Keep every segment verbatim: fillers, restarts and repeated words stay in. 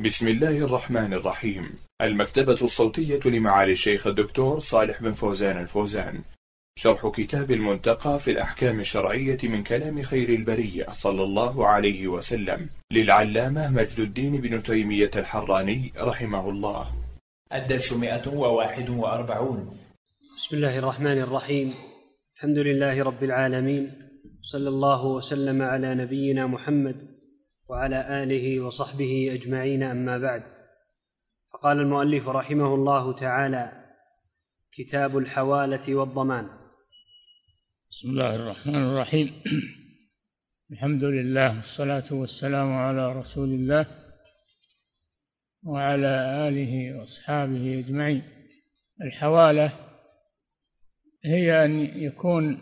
بسم الله الرحمن الرحيم. المكتبة الصوتية لمعالي الشيخ الدكتور صالح بن فوزان الفوزان، شرح كتاب المنتقى في الأحكام الشرعية من كلام خير البرية صلى الله عليه وسلم للعلامة مجد الدين بن تيمية الحراني رحمه الله. الدرس مئة وواحد وأربعون. بسم الله الرحمن الرحيم. الحمد لله رب العالمين، صلى الله وسلم على نبينا محمد وعلى آله وصحبه أجمعين، أما بعد. فقال المؤلف رحمه الله تعالى: كتاب الحوالة والضمان. بسم الله الرحمن الرحيم. الحمد لله والصلاة والسلام على رسول الله وعلى آله وأصحابه أجمعين. الحوالة هي أن يكون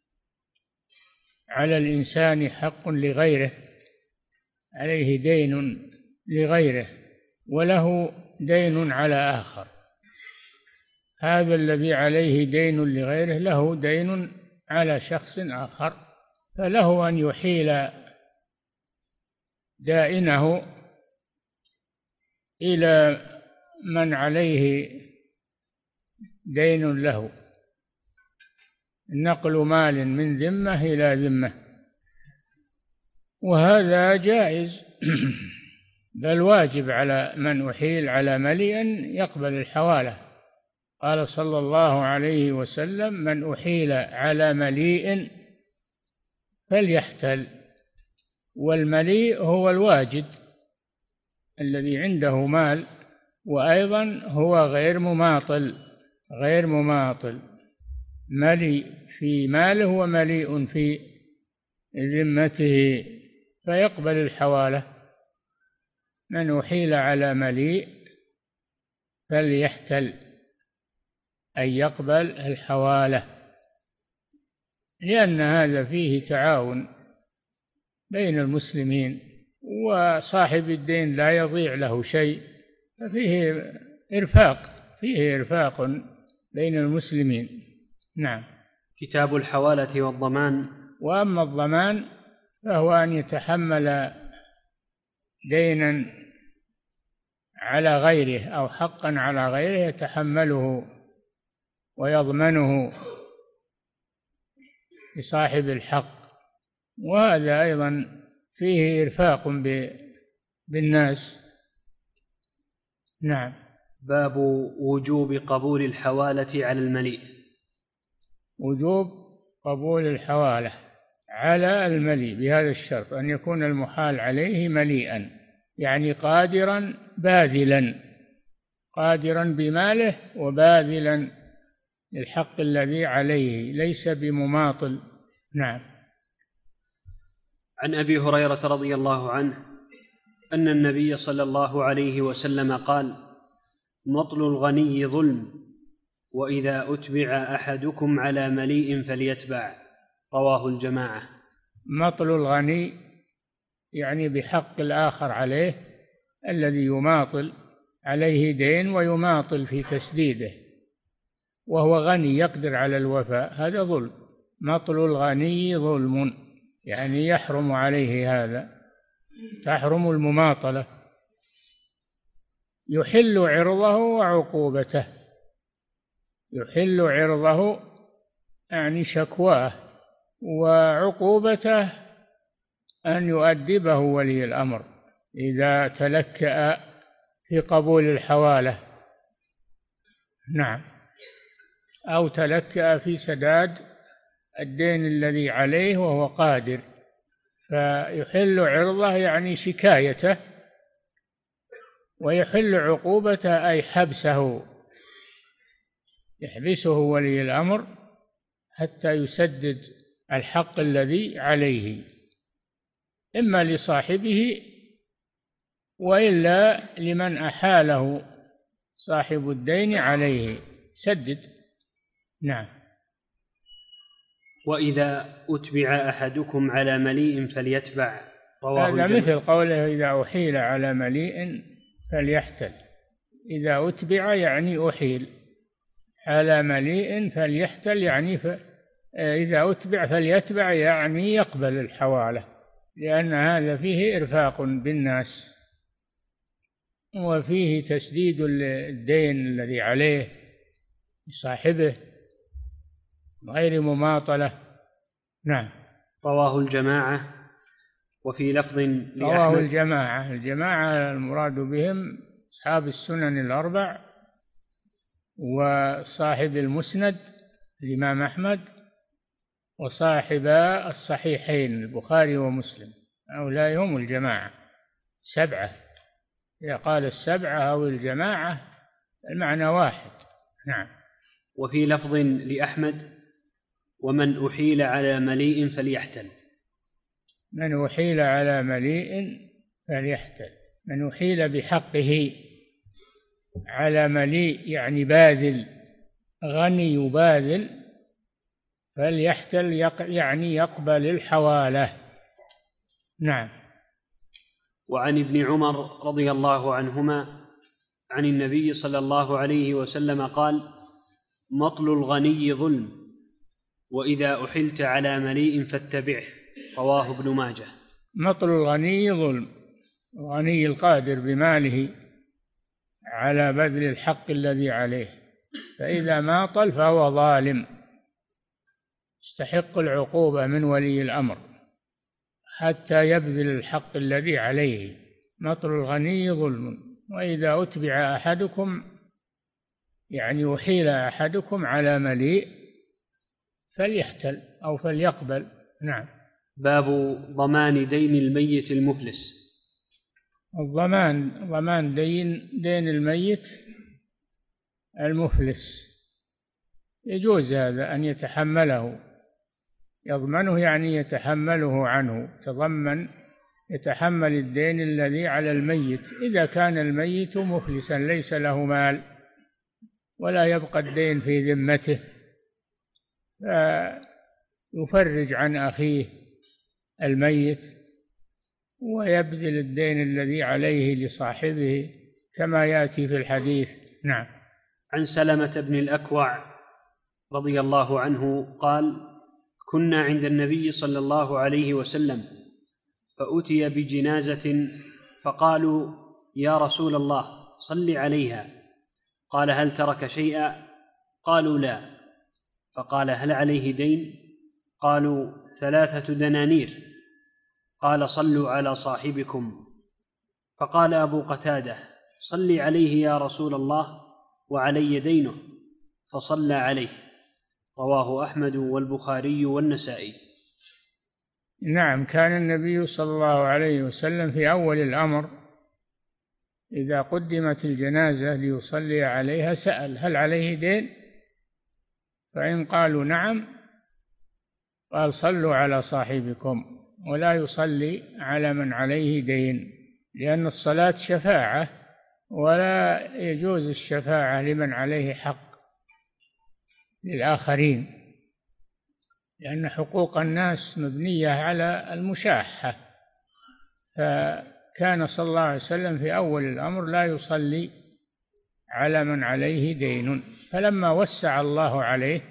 على الإنسان حق لغيره، عليه دين لغيره وله دين على آخر. هذا الذي عليه دين لغيره له دين على شخص آخر، فله أن يحيل دائنه إلى من عليه دين له، نقل مال من ذمة إلى ذمة، وهذا جائز بل واجب على من أحيل على مليء أن يقبل الحوالة. قال صلى الله عليه وسلم: من أحيل على مليء فليحتل. والمليء هو الواجد الذي عنده مال، وأيضا هو غير مماطل غير مماطل مليء في ماله ومليء في ذمته، فيقبل الحوالة. من أحيل على مليء فليحتل، أي يقبل الحوالة، لأن هذا فيه تعاون بين المسلمين، وصاحب الدين لا يضيع له شيء، ففيه إرفاق فيه إرفاق بين المسلمين. نعم. كتاب الحوالة والضمان. وأما الضمان فهو أن يتحمل دينا على غيره أو حقا على غيره يتحمله ويضمنه لصاحب الحق، وهذا أيضا فيه إرفاق بالناس. نعم. باب وجوب قبول الحوالة على المليء. وجوب قبول الحوالة على المليء بهذا الشرط: أن يكون المحال عليه مليئا، يعني قادرا باذلا قادرا بماله وباذلا للحق الذي عليه، ليس بمماطل. نعم. عن أبي هريرة رضي الله عنه أن النبي صلى الله عليه وسلم قال: مطل الغني ظلم، وإذا أتبع أحدكم على مليء فليتبع. رواه الجماعة. مطل الغني يعني بحق الآخر عليه، الذي يماطل عليه دين ويماطل في تسديده وهو غني يقدر على الوفاء، هذا ظلم. مطل الغني ظلم، يعني يحرم عليه هذا، تحرم المماطلة. يحل عرضه وعقوبته. يحل عرضه يعني شكواه، وعقوبته أن يؤدبه ولي الأمر إذا تلكأ في قبول الحوالة. نعم. أو تلكأ في سداد الدين الذي عليه وهو قادر، فيحل عرضه يعني شكايته، ويحل عقوبته أي حبسه، يحبسه ولي الأمر حتى يسدد الحق الذي عليه، إما لصاحبه وإلا لمن أحاله صاحب الدين عليه سدد. نعم. وإذا أتبع أحدكم على مليء فليتبع. رواه هذا مثل قوله: إذا أحيل على مليء فليحتل. إذا أتبع يعني أحيل على مليء فليحتل، يعني ف... إذا أتبع فليتبع يعني يقبل الحوالة، لأن هذا فيه إرفاق بالناس. وفيه تسديد الدين الذي عليه لصاحبه غير مماطلة. نعم. رواه الجماعة. وفي لفظ لأحمد رواه الجماعة. الجماعة المراد بهم أصحاب السنن الأربع وصاحب المسند الإمام أحمد وصاحب الصحيحين البخاري ومسلم، هؤلاء هم الجماعة سبعة. إذا قال السبعة أو الجماعة المعنى واحد. نعم. وفي لفظ لأحمد ومن أحيل على مليء فليحتل. من أحيل على مليء فليحتل. من أحيل بحقه على مليء يعني باذل، غني باذل، فليحتل يعني يقبل الحوالة. نعم. وعن ابن عمر رضي الله عنهما عن النبي صلى الله عليه وسلم قال: مطل الغني ظلم، وإذا أحلت على مليء فاتبعه. رواه ابن ماجه. مطل الغني ظلم، الغني القادر بماله على بذل الحق الذي عليه، فإذا ماطل فهو ظالم يستحق العقوبة من ولي الأمر حتى يبذل الحق الذي عليه. مطل الغني ظلم، وإذا أتبع أحدكم يعني أحيل أحدكم على مليء فليحتل أو فليقبل. نعم. باب ضمان دين الميت المفلس. الضمان ضمان دين دين الميت المفلس، يجوز هذا أن يتحمله، يضمنه يعني يتحمله عنه، تضمن يتحمل الدين الذي على الميت إذا كان الميت مفلسا ليس له مال ولا يبقى الدين في ذمته، فيفرج عن أخيه الميت ويبذل الدين الذي عليه لصاحبه كما يأتي في الحديث. نعم. عن سلمة بن الأكوع رضي الله عنه قال: كنا عند النبي صلى الله عليه وسلم فأتي بجنازة فقالوا: يا رسول الله صل عليها. قال: هل ترك شيئا؟ قالوا: لا. فقال: هل عليه دين؟ قالوا: ثلاثة دنانير. قال: صلوا على صاحبكم. فقال أبو قتادة: صل عليه يا رسول الله وعلي دينه، فصلى عليه. رواه أحمد والبخاري والنسائي. نعم. كان النبي صلى الله عليه وسلم في أول الأمر إذا قدمت الجنازة ليصلي عليها سأل: هل عليه دين؟ فإن قالوا نعم قال: صلوا على صاحبكم، ولا يصلي على من عليه دين، لأن الصلاة شفاعة ولا يجوز الشفاعة لمن عليه حق للآخرين، لأن حقوق الناس مبنية على المشاحة. فكان صلى الله عليه وسلم في أول الأمر لا يصلي على من عليه دين، فلما وسع الله عليه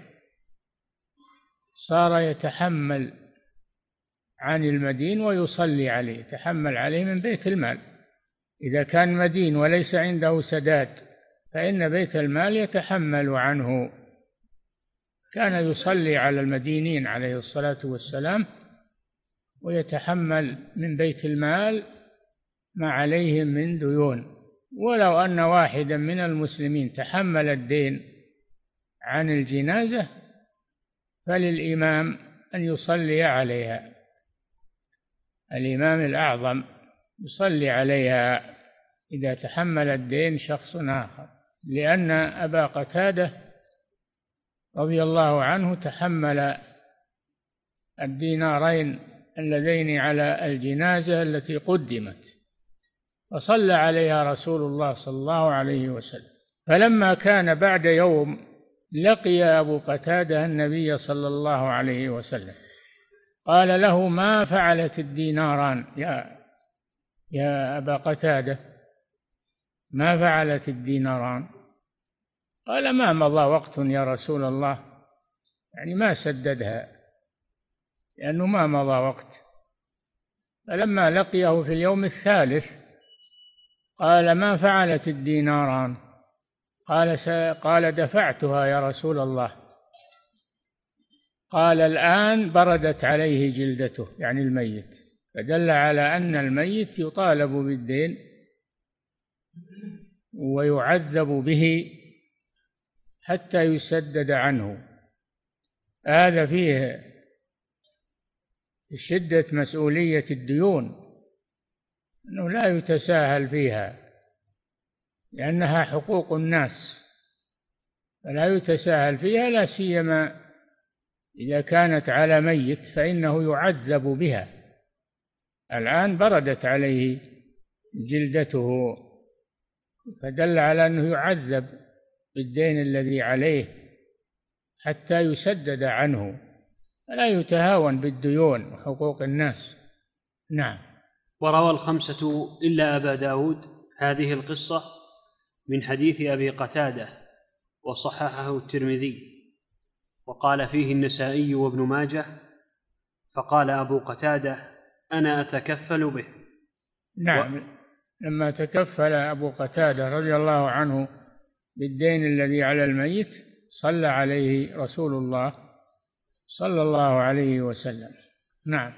صار يتحمل عن المدين ويصلي عليه، يتحمل عليه من بيت المال. إذا كان مدين وليس عنده سداد فإن بيت المال يتحمل عنه. كان يصلي على المدينين عليه الصلاة والسلام ويتحمل من بيت المال ما عليهم من ديون. ولو أن واحدا من المسلمين تحمل الدين عن الجنازة فللإمام أن يصلي عليها، الإمام الأعظم يصلي عليها إذا تحمل الدين شخص آخر، لأن أبا قتادة رضي الله عنه تحمل الدينارين اللذين على الجنازة التي قدمت فصلى عليها رسول الله صلى الله عليه وسلم. فلما كان بعد يوم لقي أبو قتادة النبي صلى الله عليه وسلم قال له: ما فعلت الديناران يا يا أبا قتادة؟ ما فعلت الديناران؟ قال: ما مضى وقت يا رسول الله، يعني ما سددها لأنه ما مضى وقت. فلما لقيه في اليوم الثالث قال: ما فعلت الديناران؟ قال قال: دفعتها يا رسول الله. قال: الآن بردت عليه جلدته، يعني الميت، فدل على أن الميت يطالب بالدين ويعذب به حتى يسدد عنه. هذا فيه شدة مسؤولية الديون، أنه لا يتساهل فيها، لأنها حقوق الناس فلا يتساهل فيها، لا سيما إذا كانت على ميت فإنه يعذب بها. الآن بردت عليه جلدته، فدل على أنه يعذب بالدين الذي عليه حتى يسدد عنه، فلا يتهاون بالديون وحقوق الناس. نعم. وروى الخمسة إلا أبا داود هذه القصة من حديث أبي قتادة، وصححه الترمذي، وقال فيه النسائي وابن ماجه، فقال أبو قتادة: أنا أتكفل به. نعم. و... لما تكفل أبو قتادة رضي الله عنه بالدين الذي على الميت صلى عليه رسول الله صلى الله عليه وسلم. نعم.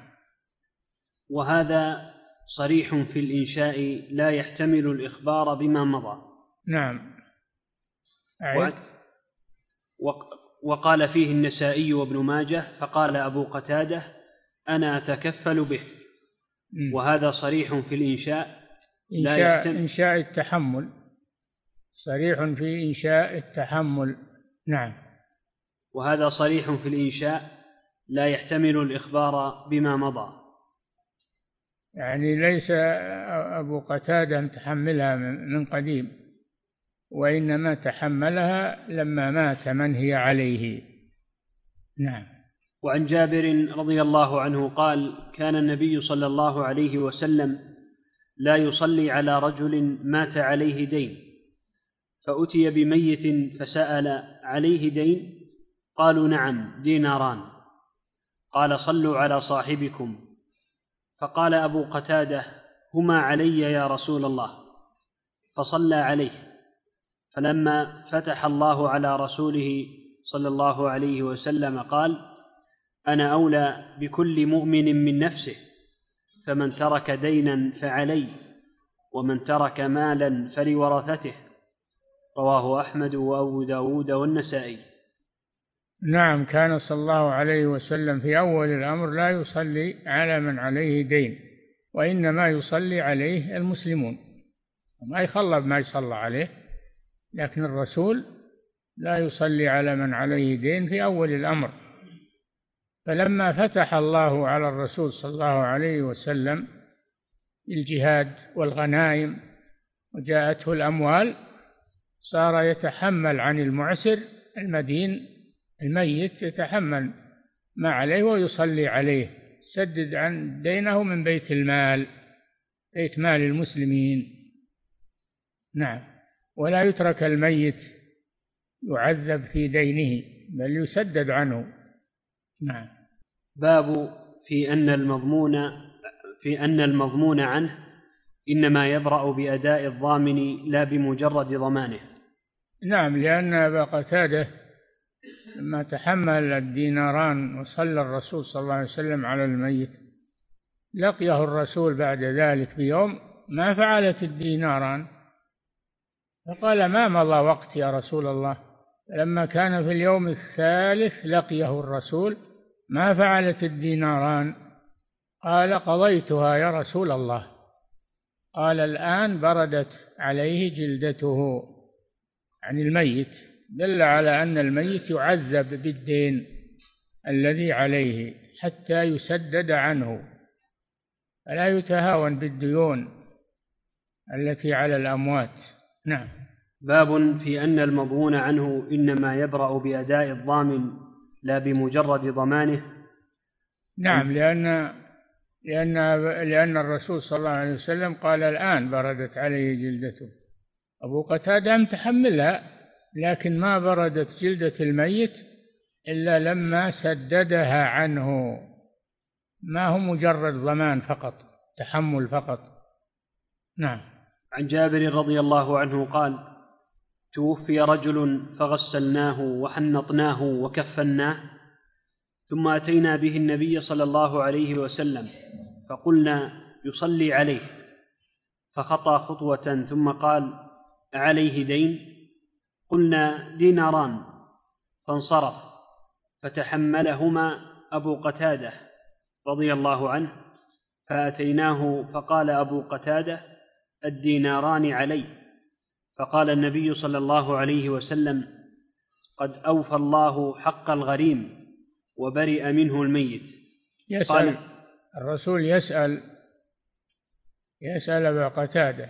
وهذا صريح في الإنشاء لا يحتمل الإخبار بما مضى. نعم. أعيد. وقال فيه النسائي وابن ماجه، فقال أبو قتادة: أنا أتكفل به. م. وهذا صريح في الإنشاء لا إنشاء, يحتمل إنشاء التحمل، صريح في إنشاء التحمل. نعم. وهذا صريح في الإنشاء لا يحتمل الإخبار بما مضى، يعني ليس أبو قتادة متحملها من قديم، وإنما تحملها لما مات من هي عليه. نعم. وعن جابر رضي الله عنه قال: كان النبي صلى الله عليه وسلم لا يصلي على رجل مات عليه دين، فأتي بميت فسأل: عليه دين؟ قالوا: نعم، ديناران. قال: صلوا على صاحبكم. فقال أبو قتادة: هما علي يا رسول الله. فصلى عليه. فلما فتح الله على رسوله صلى الله عليه وسلم قال: أنا أولى بكل مؤمن من نفسه، فمن ترك دينا فعلي، ومن ترك مالا فلورثته. رواه أحمد وأبو داود والنسائي. نعم. كان صلى الله عليه وسلم في أول الأمر لا يصلي على من عليه دين، وإنما يصلي عليه المسلمون، ما يخلب ما يصلى عليه، لكن الرسول لا يصلي على من عليه دين في أول الأمر. فلما فتح الله على الرسول صلى الله عليه وسلم الجهاد والغنائم وجاءته الأموال، صار يتحمل عن المعسر المدين الميت، يتحمل ما عليه ويصلي عليه، سدد عن دينه من بيت المال، بيت مال المسلمين. نعم. ولا يترك الميت يعذب في دينه، بل يسدد عنه. نعم. باب في أن المضمون في أن المضمون عنه إنما يبرأ بأداء الضامن لا بمجرد ضمانه. نعم. لأن أبا قتادة لما تحمل الديناران وصلى الرسول صلى الله عليه وسلم على الميت، لقيه الرسول بعد ذلك بيوم: ما فعلت الديناران؟ فقال: ما مضى وقت يا رسول الله. لما كان في اليوم الثالث لقيه الرسول: ما فعلت الديناران؟ قال: قضيتها يا رسول الله. قال: الآن بردت عليه جلدته، عن الميت، دل على أن الميت يعذب بالدين الذي عليه حتى يسدد عنه، فلا يتهاون بالديون التي على الأموات. نعم. باب في أن المضمون عنه إنما يبرأ بأداء الضامن لا بمجرد ضمانه. نعم. لأن لأن لأن الرسول صلى الله عليه وسلم قال: الآن بردت عليه جلدته. أبو قتادة متحملها، لكن ما بردت جلدة الميت إلا لما سددها عنه، ما هو مجرد ضمان فقط، تحمل فقط. نعم. عن جابر رضي الله عنه قال: توفي رجل فغسلناه وحنطناه وكفناه، ثم أتينا به النبي صلى الله عليه وسلم فقلنا يصلي عليه، فخطى خطوة ثم قال: أعليه دين؟ قلنا: ديناران. فانصرف، فتحملهما أبو قتادة رضي الله عنه، فأتيناه فقال أبو قتادة: الديناران علي. فقال النبي صلى الله عليه وسلم: قد أوفى الله حق الغريم وبرئ منه الميت. يسأل الرسول يسأل يسأل أبا قتادة: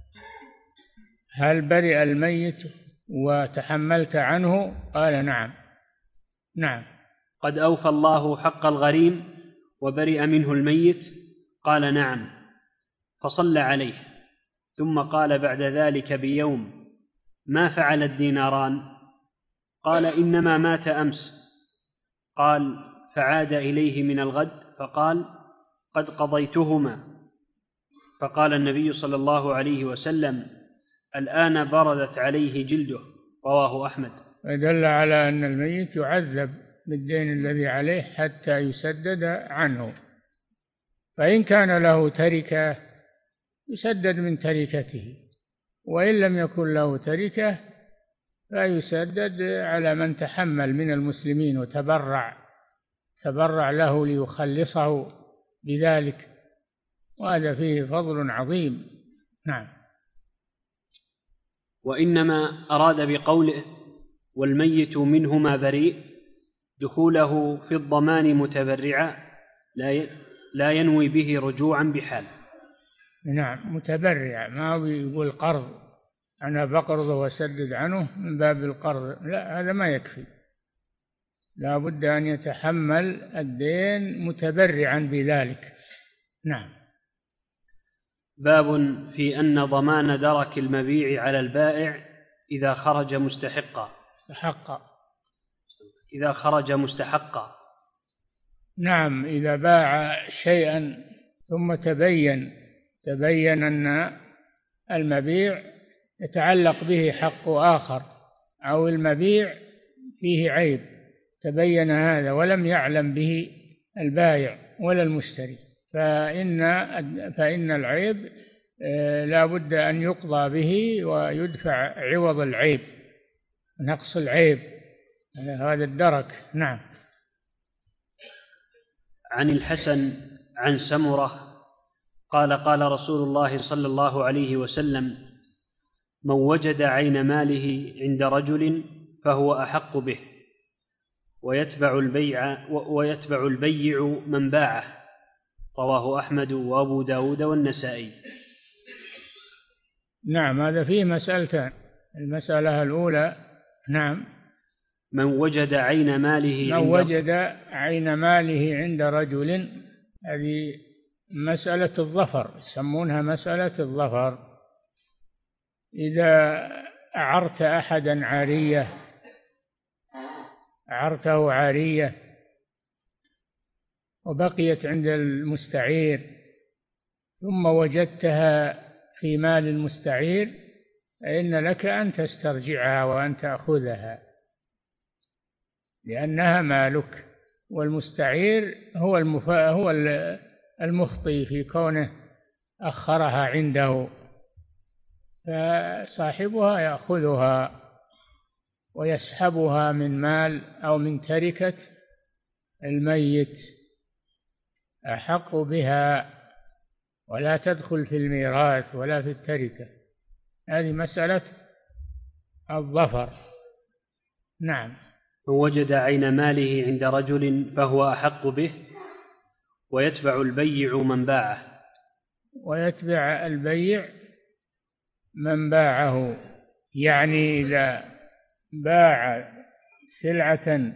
هل برئ الميت وتحملت عنه؟ قال: نعم نعم. قد أوفى الله حق الغريم وبرئ منه الميت؟ قال: نعم. فصلى عليه، ثم قال بعد ذلك بيوم: ما فعل الديناران؟ قال: إنما مات أمس. قال: فعاد إليه من الغد فقال: قد قضيتهما. فقال النبي صلى الله عليه وسلم: الآن بردت عليه جلده. رواه أحمد. دل على أن الميت يعذب بالدين الذي عليه حتى يسدد عنه، فإن كان له تركة يسدد من تركته، وإن لم يكن له تركة فيسدد على من تحمل من المسلمين وتبرع تبرع له ليخلصه بذلك، وهذا فيه فضل عظيم. نعم. وإنما أراد بقوله والميت منهما بريء دخوله في الضمان متبرعا، لا ينوي به رجوعا بحال. نعم، متبرع، ما يقول قرض أنا بقرضه وسدد عنه من باب القرض، لا، هذا ما يكفي، لا بد أن يتحمل الدين متبرعا بذلك. نعم. باب في أن ضمان درك المبيع على البائع إذا خرج مستحقا استحق إذا خرج مستحقا. نعم، إذا باع شيئا ثم تبين تبين أن المبيع يتعلق به حق آخر، أو المبيع فيه عيب، تبين هذا ولم يعلم به البائع ولا المشتري، فإن فإن العيب لا بد أن يقضى به ويدفع عوض العيب، نقص العيب، هذا الدرك. نعم. عن الحسن عن سمرة قال: قال رسول الله صلى الله عليه وسلم: من وجد عين ماله عند رجل فهو أحق به، ويتبع البيع ويتبع البيع من باعه. رواه أحمد وأبو داود والنسائي. نعم، هذا فيه مسألتان. المسألة الأولى: نعم، من وجد عين ماله من وجد عين ماله عند رجل، هذه مسألة الظفر، يسمونها مسألة الظفر. إذا أعرت أحدا عارية أعرته عارية وبقيت عند المستعير ثم وجدتها في مال المستعير، فإن لك أن تسترجعها وأن تأخذها، لأنها مالك، والمستعير هو المفا... هو المخطي في كونه أخرها عنده، فصاحبها يأخذها ويسحبها من مال أو من تركة الميت، أحق بها، ولا تدخل في الميراث ولا في التركة. هذه مسألة الظفر. نعم. من وجد عين ماله عند رجل فهو أحق به، ويتبع البيع من باعه. ويتبع البيع من باعه، يعني إذا باع سلعة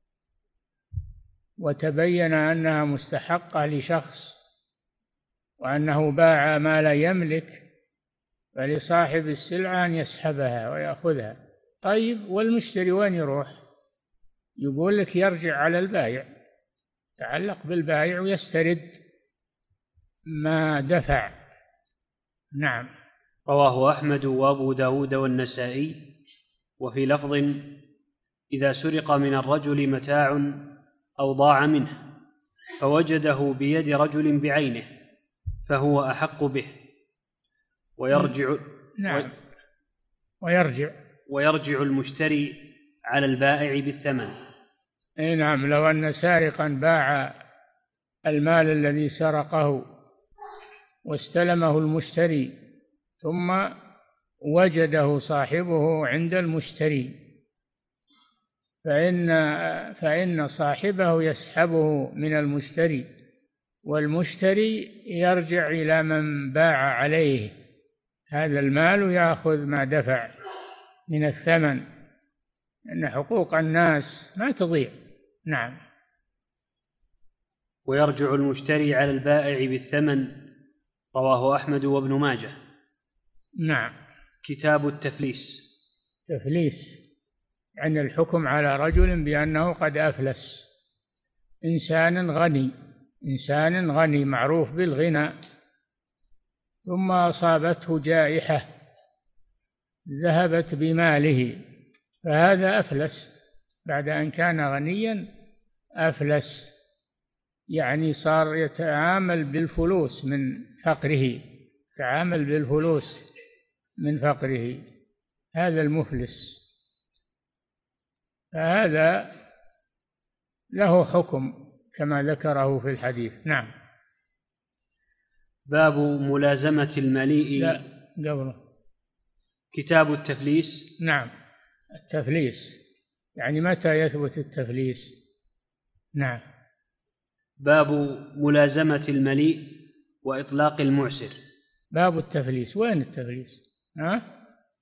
وتبين أنها مستحقة لشخص وأنه باع ما لا يملك، فلصاحب السلعة أن يسحبها ويأخذها. طيب، والمشتري وين يروح؟ يقول لك يرجع على البائع، تعلق بالبائع ويسترد ما دفع. نعم. رواه أحمد وأبو داود والنسائي. وفي لفظ: إذا سرق من الرجل متاع أو ضاع منه فوجده بيد رجل بعينه فهو أحق به، ويرجع نعم ويرجع ويرجع المشتري على البائع بالثمن. أي نعم، لو أن سارقا باع المال الذي سرقه واستلمه المشتري ثم وجده صاحبه عند المشتري، فإن فإن صاحبه يسحبه من المشتري، والمشتري يرجع إلى من باع عليه هذا المال ويأخذ ما دفع من الثمن، أن حقوق الناس ما تضيع. نعم. ويرجع المشتري على البائع بالثمن. رواه أحمد وابن ماجه. نعم. كتاب التفليس. تفليس يعني الحكم على رجل بأنه قد أفلس، إنسان غني إنسان غني معروف بالغنى، ثم أصابته جائحة ذهبت بماله، فهذا أفلس بعد أن كان غنيا، أفلس يعني صار يتعامل بالفلوس من فقره، يتعامل بالفلوس من فقره، هذا المفلس، فهذا له حكم كما ذكره في الحديث. نعم. باب ملازمة المليء. لا قبله كتاب التفليس. نعم. التفليس يعني متى يثبت التفليس. نعم. باب ملازمة المليء وإطلاق المعسر. باب التفليس. وين التفليس؟ ها؟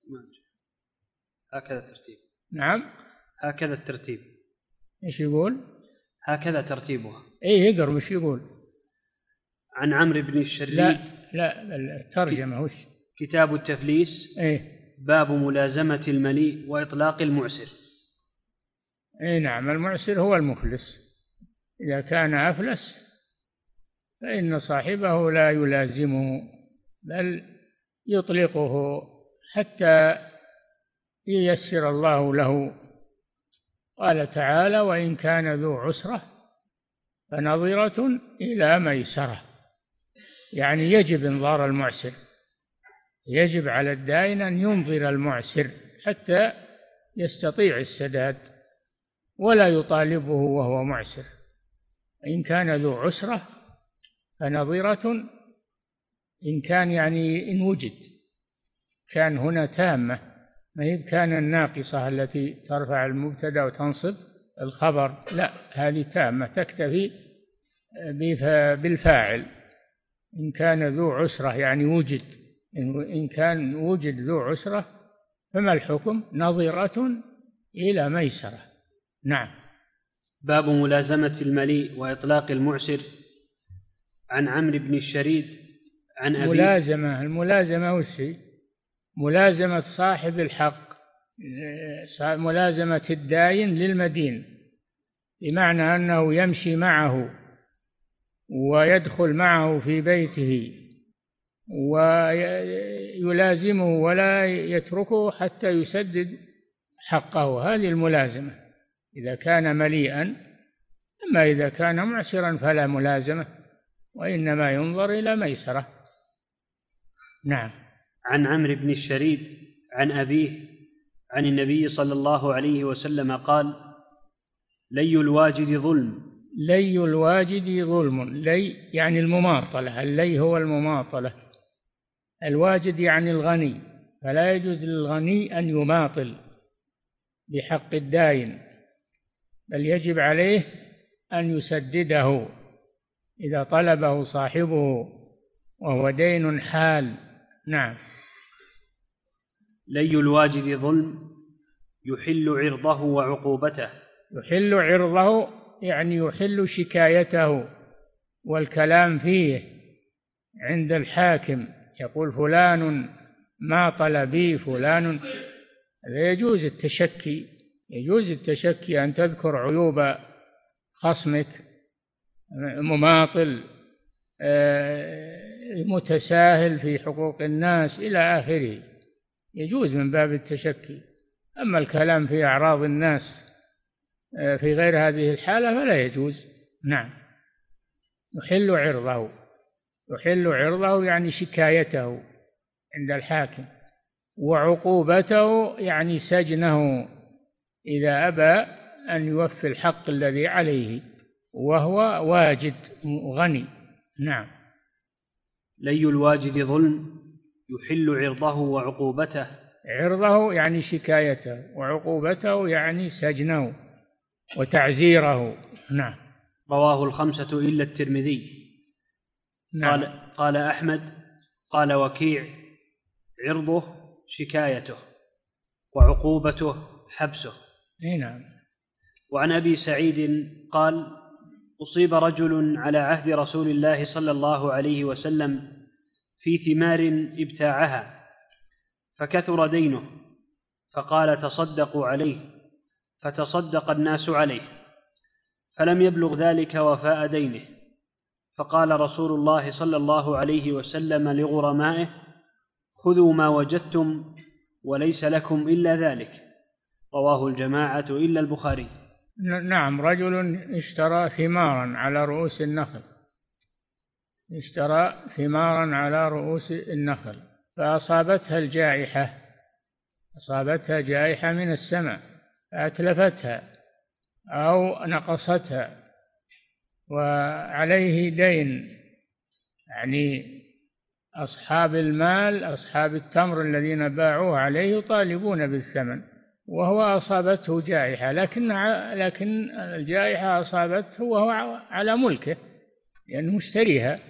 هكذا الترتيب. نعم هكذا الترتيب. ايش يقول؟ هكذا ترتيبها. ايه اقرأ وش يقول. عن عمرو بن الشريد. لا لا الترجمة وش؟ كتاب التفليس. ايه. باب ملازمة المليء وإطلاق المعسر. ايه نعم، المعسر هو المفلس، إذا كان أفلس فإن صاحبه لا يلازمه بل يطلقه حتى ييسر الله له. قال تعالى: وإن كان ذو عسرة فنظرة إلى ميسرة، يعني يجب إنظار المعسر، يجب على الدائن أن ينظر المعسر حتى يستطيع السداد ولا يطالبه وهو معسر. إن كان ذو عسرة فنظرة، إن كان يعني إن وجد، كان هنا تامة، ما هي كان الناقصة التي ترفع المبتدأ وتنصب الخبر، لا هذه تامة تكتفي بالفاعل. إن كان ذو عسرة يعني وجد، إن كان وجد ذو عسرة فما الحكم؟ نظرة إلى ميسرة. نعم. باب ملازمة المليء وإطلاق المعسر. عن عمرو بن الشريد عن أبي. ملازمة الملازمة والشيء ملازمة صاحب الحق، ملازمة الداين للمدين، بمعنى أنه يمشي معه ويدخل معه في بيته ويلازمه ولا يتركه حتى يسدد حقه، هذه الملازمة إذا كان مليئا. أما إذا كان معسرا فلا ملازمة، وإنما ينظر إلى ميسرة. نعم. عن عمرو بن الشريد عن أبيه عن النبي صلى الله عليه وسلم قال: لي الواجد ظلم. لي الواجد ظلم. لي يعني المماطلة، اللي هو المماطلة. الواجد يعني الغني، فلا يجوز للغني أن يماطل بحق الداين، بل يجب عليه أن يسدده إذا طلبه صاحبه وهو دين حال. نعم. لي الواجد ظلم يحل عرضه وعقوبته. يحل عرضه يعني يحل شكايته والكلام فيه عند الحاكم، يقول فلان ماطل بي فلان، هذا يجوز التشكي، يجوز التشكي أن تذكر عيوب خصمك، مماطل متساهل في حقوق الناس إلى آخره، يجوز من باب التشكي. أما الكلام في أعراض الناس في غير هذه الحالة فلا يجوز. نعم. يحل عرضه، يحل عرضه يعني شكايته عند الحاكم، وعقوبته يعني سجنه إذا أبى أن يوفي الحق الذي عليه وهو واجد غني. نعم. لي الواجد ظلم يحل عرضه وعقوبته. عرضه يعني شكايته، وعقوبته يعني سجنه وتعزيره. نعم. رواه الخمسة إلا الترمذي. نعم. قال, قال أحمد قال وكيع عرضه شكايته وعقوبته حبسه. نعم. وعن أبي سعيد قال أصيب رجل على عهد رسول الله صلى الله عليه وسلم في ثمار ابتاعها فكثر دينه، فقال تصدقوا عليه، فتصدق الناس عليه، فلم يبلغ ذلك وفاء دينه، فقال رسول الله صلى الله عليه وسلم لغرمائه خذوا ما وجدتم وليس لكم إلا ذلك. رواه الجماعة إلا البخاري. نعم. رجل اشترى ثمارا على رؤوس النخل، اشترى ثمارا على رؤوس النخل فأصابتها الجائحة، أصابتها جائحة من السماء فأتلفتها أو نقصتها، وعليه دين، يعني أصحاب المال أصحاب التمر الذين باعوه عليه يطالبون بالثمن، وهو أصابته جائحة، لكن لكن الجائحة أصابته وهو على ملكه لأنه مشتريها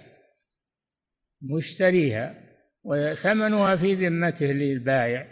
مشتريها وثمنها في ذمته للبائع.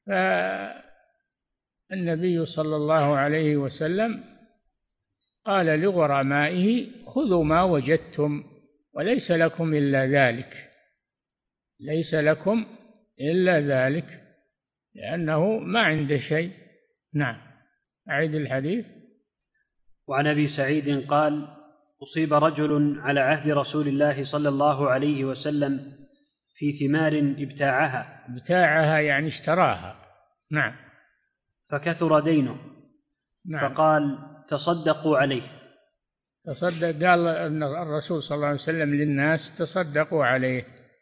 فالنبي صلى الله عليه وسلم قال لغرمائه خذوا ما وجدتم وليس لكم إلا ذلك، ليس لكم إلا ذلك، لأنه ما عنده شيء. نعم. أعيد الحديث. وعن أبي سعيد قال أصيب رجل على عهد رسول الله صلى الله عليه وسلم في ثمار ابتاعها. ابتاعها يعني اشتراها. نعم. فكثر دينه. نعم. فقال تصدقوا عليه. تصدق، قال الرسول صلى الله عليه وسلم للناس تصدقوا عليه،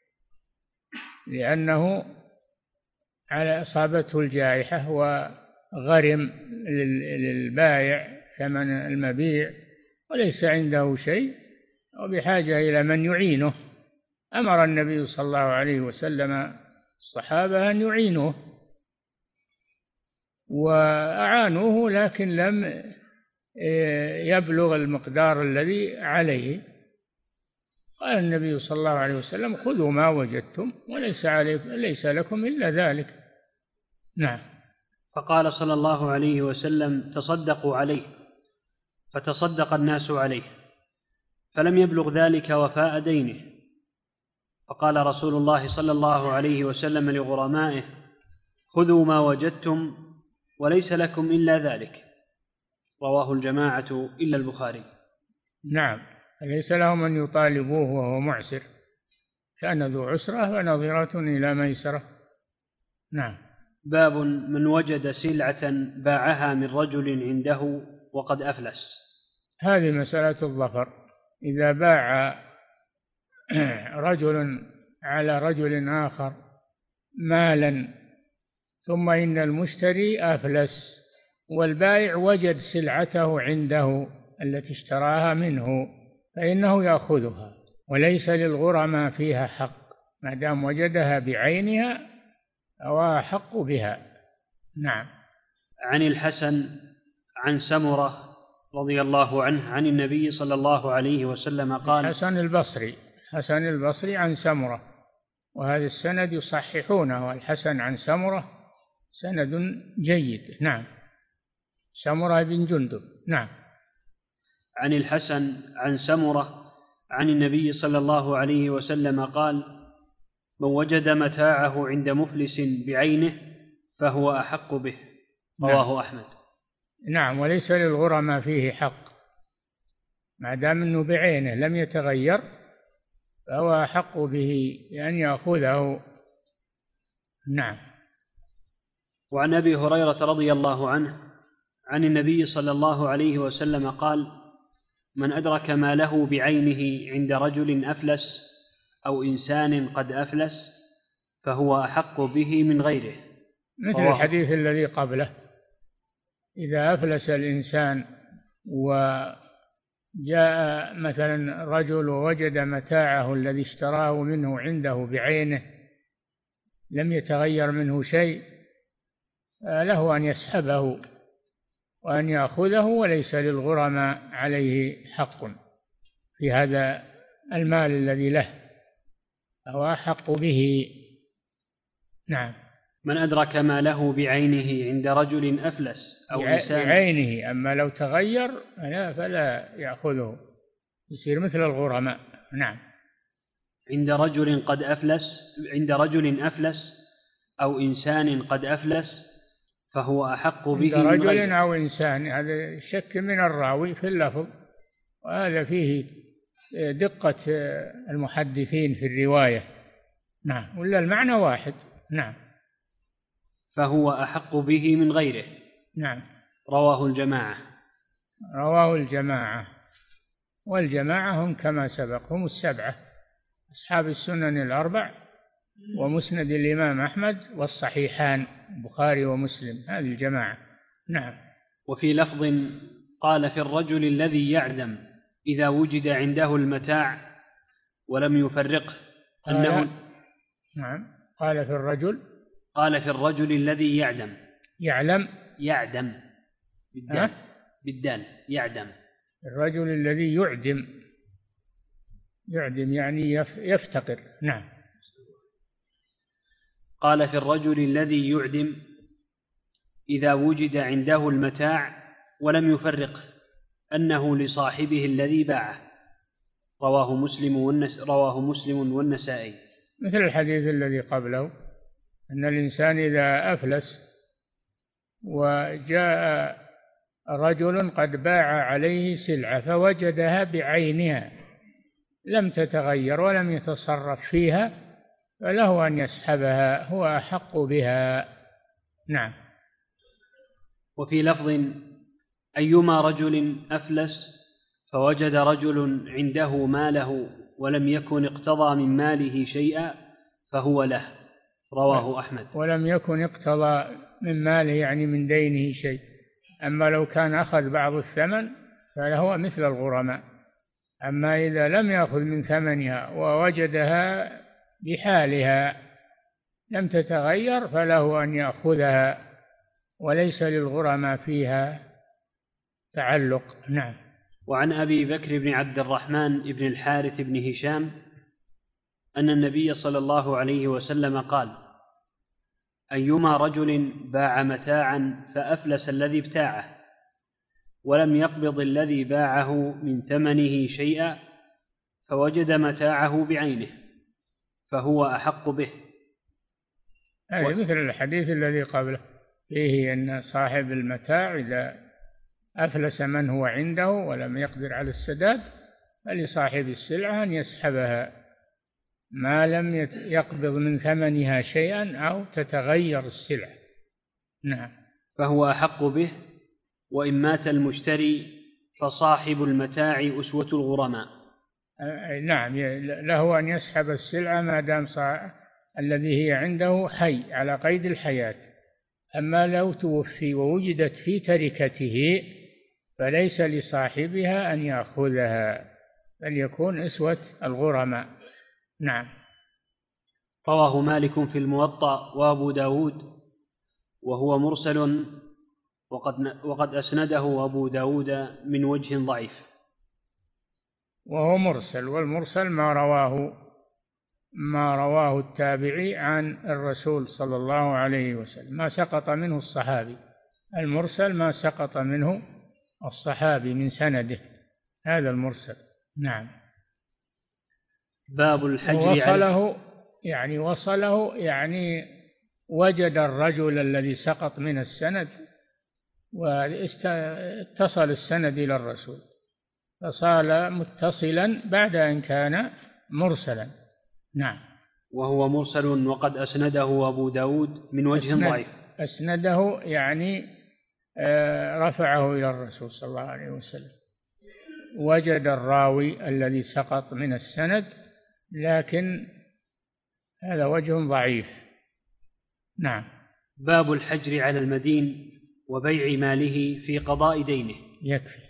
لأنه على أصابته الجائحة وغرم للبائع ثمن المبيع وليس عنده شيء وبحاجة إلى من يعينه. أمر النبي صلى الله عليه وسلم الصحابة أن يعينوه وأعانوه، لكن لم يبلغ المقدار الذي عليه. قال النبي صلى الله عليه وسلم خذوا ما وجدتم وليس عليكم ليس لكم إلا ذلك. نعم. فقال صلى الله عليه وسلم تصدقوا عليه، فتصدق الناس عليه، فلم يبلغ ذلك وفاء دينه. فقال رسول الله صلى الله عليه وسلم لغرمائه خذوا ما وجدتم وليس لكم إلا ذلك. رواه الجماعة إلا البخاري. نعم. ليس لهم أن يطالبوه وهو معسر، كان ذو عسرة فنظرة إلى ميسرة. نعم. باب من وجد سلعة باعها من رجل عنده وقد أفلس. هذه مسألة الظفر. إذا باع رجل على رجل آخر مالا ثم إن المشتري أفلس والبائع وجد سلعته عنده التي اشتراها منه فإنه يأخذها وليس للغرماء فيها حق ما دام وجدها بعينها أو حق بها. نعم. عن الحسن عن سمرة رضي الله عنه عن النبي صلى الله عليه وسلم قال. الحسن البصري حسن البصري عن سمرة، وهذا السند يصححونه، والحسن عن سمرة سند جيد. نعم. سمرة بن جندب. نعم. عن الحسن عن سمرة عن النبي صلى الله عليه وسلم قال من وجد متاعه عند مفلس بعينه فهو أحق به. رواه نعم. أحمد. نعم. وليس للغرماء فيه حق ما دام أنه بعينه لم يتغير فهو أحق به بأن يأخذه. نعم. وعن أبي هريرة رضي الله عنه عن النبي صلى الله عليه وسلم قال: من أدرك ما له بعينه عند رجل أفلس أو إنسان قد أفلس فهو أحق به من غيره. مثل الحديث الذي قبله: إذا أفلس الإنسان وجاء مثلا رجل ووجد متاعه الذي اشتراه منه عنده بعينه لم يتغير منه شيء، له أن يسحبه وأن يأخذه، وليس للغرماء عليه حق في هذا المال الذي له، فهو أحق به. نعم. من أدرك ما له بعينه عند رجل أفلس أو إنسان بعينه، أما لو تغير فلا يأخذه، يصير مثل الغرماء. نعم. عند رجل قد أفلس عند رجل أفلس أو إنسان قد أفلس فهو أحق به عند رجل أو إنسان، هذا شك من الراوي في اللفظ، وهذا فيه دقة المحدثين في الرواية. نعم. ولا المعنى واحد. نعم. فهو أحق به من غيره. نعم. رواه الجماعة. رواه الجماعة، والجماعة هم كما سبق، هم السبعة أصحاب السنن الأربع ومسند الإمام أحمد والصحيحان البخاري ومسلم، هذه الجماعة. نعم. وفي لفظ قال: في الرجل الذي يعدم إذا وجد عنده المتاع ولم يفرقه أنه. نعم. قال في الرجل قال في الرجل الذي يعدم يعلم يعدم بالدال بالدال يعدم. الرجل الذي يعدم يعدم يعني يفتقر. نعم. قال في الرجل الذي يعدم إذا وجد عنده المتاع ولم يفرقه أنه لصاحبه الذي باعه. رواه مسلم والنس رواه مسلم والنسائي. مثل الحديث الذي قبله، أن الإنسان إذا أفلس وجاء رجل قد باع عليه سلعة فوجدها بعينها لم تتغير ولم يتصرف فيها فله أن يسحبها، هو أحق بها. نعم. وفي لفظ: أيما رجل أفلس فوجد رجل عنده ماله ولم يكن اقتضى من ماله شيئا فهو له. رواه أحمد. ولم يكن اقتضى من ماله يعني من دينه شيء، أما لو كان أخذ بعض الثمن فهو مثل الغرماء، أما إذا لم يأخذ من ثمنها ووجدها بحالها لم تتغير فله أن يأخذها، وليس للغرماء فيها تعلق. نعم. وعن أبي بكر بن عبد الرحمن بن الحارث بن هشام أن النبي صلى الله عليه وسلم قال: أيما رجل باع متاعا فأفلس الذي ابتاعه ولم يقبض الذي باعه من ثمنه شيئا فوجد متاعه بعينه فهو أحق به. هذا و... مثل الحديث الذي قبله فيه أن صاحب المتاع إذا أفلس من هو عنده ولم يقدر على السداد فلصاحب السلعة أن يسحبها ما لم يقبض من ثمنها شيئا أو تتغير السلعة. نعم. فهو أحق به، وإن مات المشتري فصاحب المتاع أسوة الغرماء. نعم، له أن يسحب السلعة ما دام الذي هي عنده حي على قيد الحياة، أما لو توفي ووجدت في تركته فليس لصاحبها أن يأخذها، بل يكون أسوة الغرماء. نعم. رواه مالك في الموطأ وأبو داود وهو مرسل، وقد, وقد أسنده أبو داود من وجه ضعيف. وهو مرسل، والمرسل ما رواه ما رواه التابعي عن الرسول صلى الله عليه وسلم، ما سقط منه الصحابي. المرسل ما سقط منه الصحابي من سنده، هذا المرسل. نعم. باب الحجر وصله يعني وصله يعني وجد الرجل الذي سقط من السند واتصل السند إلى الرسول فصار متصلا بعد أن كان مرسلا. نعم. وهو مرسل وقد أسنده أبو داود من وجه أسند ضعيف. أسنده يعني رفعه إلى الرسول صلى الله عليه وسلم، وجد الراوي الذي سقط من السند، لكن هذا وجه ضعيف. نعم. باب الحجر على المدين وبيع ماله في قضاء دينه. يكفي.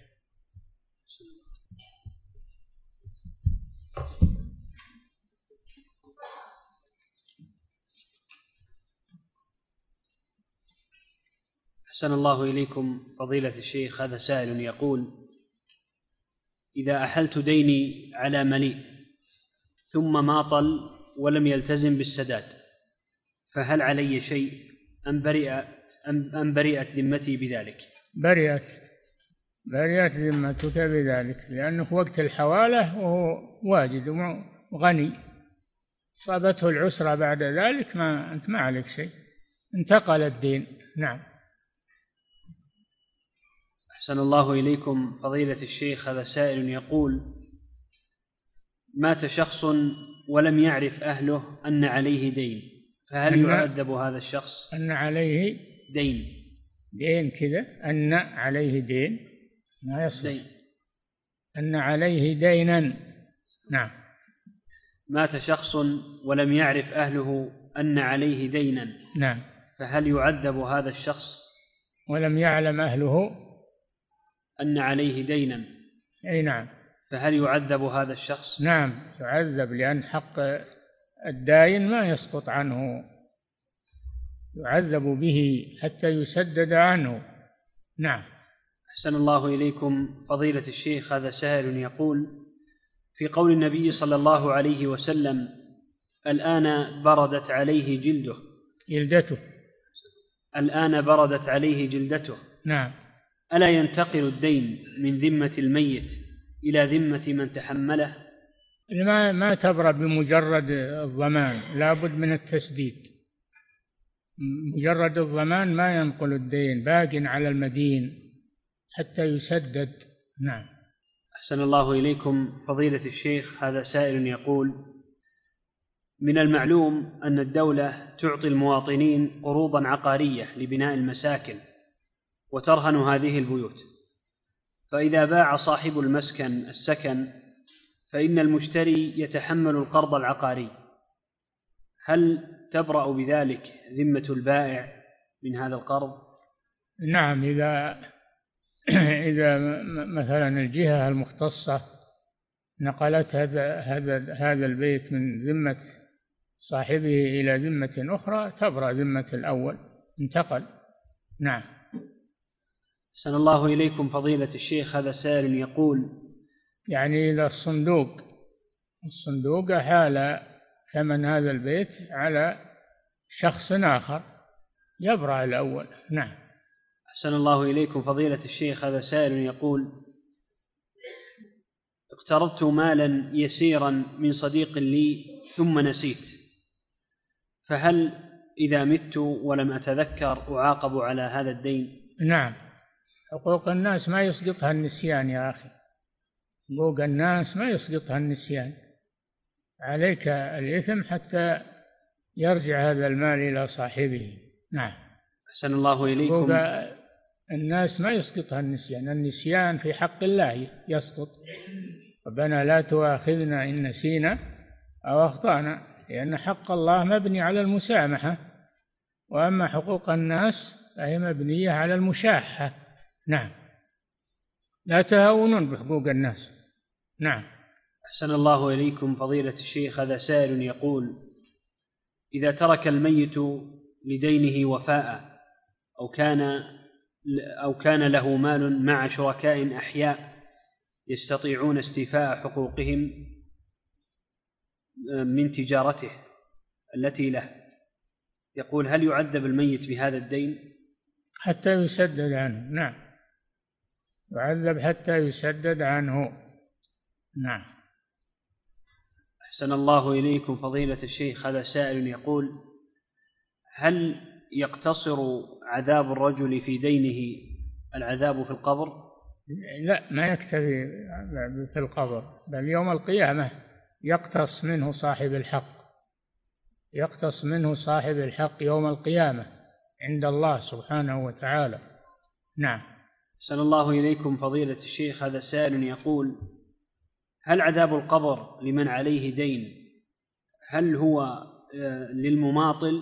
أحسن الله إليكم فضيلة الشيخ. هذا سائل يقول: إذا أحلت ديني على مليء ثم ماطل ولم يلتزم بالسداد فهل علي شيء أم برئت, أم برئت ذمتي بذلك؟ برئت برئت ذمتك بذلك، لأنه في وقت الحوالة وهو واجد وغني، صابته العسرة بعد ذلك ما أنت ما عليك شيء، انتقل الدين. نعم. أحسن الله إليكم فضيلة الشيخ. هذا سائل يقول: مات شخص ولم يعرف أهله أن عليه دين، فهل أن يعذب هذا الشخص؟ أن عليه دين دين كذا، أن عليه دين ما يصلح. أن عليه دينا. نعم. مات شخص ولم يعرف أهله أن عليه دينا. نعم. فهل يعذب هذا الشخص؟ ولم يعلم أهله أن عليه دينا. أي نعم. فهل يعذب هذا الشخص؟ نعم يعذب، لأن حق الداين ما يسقط عنه، يعذب به حتى يسدد عنه. نعم. أحسن الله إليكم فضيلة الشيخ. هذا سائل يقول: في قول النبي صلى الله عليه وسلم: الآن بردت عليه جلده جلدته الآن بردت عليه جلدته. نعم. ألا ينتقل الدين من ذمة الميت إلى ذمة من تحمله؟ ما ما تبرد بمجرد الضمان، لا بد من التسديد. مجرد الضمان ما ينقل الدين، باق على المدين حتى يسدد. نعم. أحسن الله إليكم فضيلة الشيخ. هذا سائل يقول: من المعلوم أن الدولة تعطي المواطنين قروضا عقارية لبناء المساكن وترهن هذه البيوت، فإذا باع صاحب المسكن السكن فإن المشتري يتحمل القرض العقاري، هل تبرأ بذلك ذمة البائع من هذا القرض؟ نعم. إذا إذا مثلا الجهة المختصة نقلت هذا هذا هذا البيت من ذمة صاحبه إلى ذمة أخرى تبرأ ذمة الأول، انتقل. نعم. أحسن الله إليكم فضيلة الشيخ. هذا سائل يقول: يعني إذا الصندوق الصندوق حال ثمن هذا البيت على شخص آخر يبرأ الأول. نعم. أحسن الله إليكم فضيلة الشيخ. هذا سائل يقول: اقترضت مالا يسيرا من صديق لي ثم نسيت، فهل إذا مت ولم أتذكر أعاقب على هذا الدين؟ نعم. حقوق الناس ما يسقطها النسيان يا أخي، حقوق الناس ما يسقطها النسيان، عليك الإثم حتى يرجع هذا المال إلى صاحبه. نعم. أحسن الله إليكم. حقوق الناس ما يسقطها النسيان، النسيان في حق الله يسقط. ربنا لا تؤاخذنا إن نسينا أو أخطأنا، لأن حق الله مبني على المسامحة، وأما حقوق الناس فهي مبنية على المشاحة. نعم. لا تهاونون بحقوق الناس. نعم. أحسن الله إليكم فضيلة الشيخ. هذا سائل يقول: إذا ترك الميت لدينه وفاء أو كان أو كان له مال مع شركاء أحياء يستطيعون استيفاء حقوقهم من تجارته التي له، يقول: هل يعذب الميت بهذا الدين؟ حتى يسدد عنه. نعم. يعذب حتى يسدد عنه. نعم. أحسن الله إليكم فضيلة الشيخ. هذا سائل يقول: هل يقتصر عذاب الرجل في دينه العذاب في القبر؟ لا، ما يكتفي في القبر، بل يوم القيامة يقتص منه صاحب الحق، يقتص منه صاحب الحق يوم القيامة عند الله سبحانه وتعالى. نعم. أحسن الله إليكم فضيلة الشيخ، هذا سائل يقول: هل عذاب القبر لمن عليه دين هل هو للمماطل؟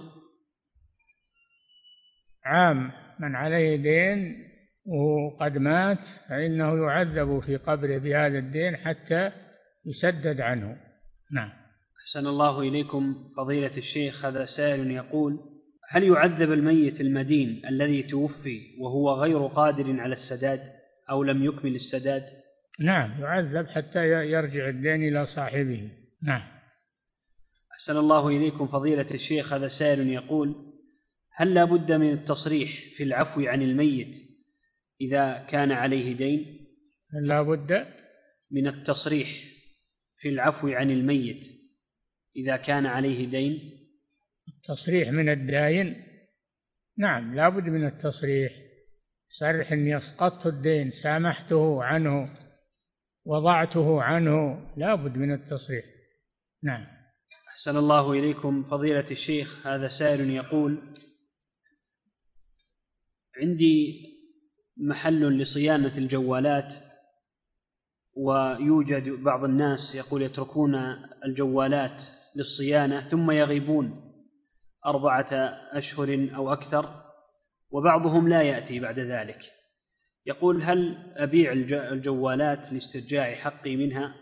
عام، من عليه دين وقد مات فإنه يعذب في قبره بهذا الدين حتى يسدد عنه. نعم. أحسن الله إليكم فضيلة الشيخ، هذا سائل يقول: هل يعذب الميت المدين الذي توفي وهو غير قادر على السداد أو لم يكمل السداد؟ نعم، يعذب حتى يرجع الدين إلى صاحبه. نعم. أحسن الله إليكم فضيلة الشيخ، هذا سائل يقول: هل لا بد من التصريح في العفو عن الميت إذا كان عليه دين؟ لا بد من التصريح في العفو عن الميت إذا كان عليه دين. التصريح من الداين؟ نعم، لا بد من التصريح، صرح أني أسقطت الدين، سامحته عنه، وضعته عنه، لا بد من التصريح. نعم. أحسن الله إليكم فضيلة الشيخ، هذا سائل يقول: عندي محل لصيانة الجوالات، ويوجد بعض الناس يقول يتركون الجوالات للصيانة ثم يغيبون أربعة أشهر أو أكثر، وبعضهم لا يأتي بعد ذلك. يقول: هل أبيع الجوالات لاسترجاع حقي منها؟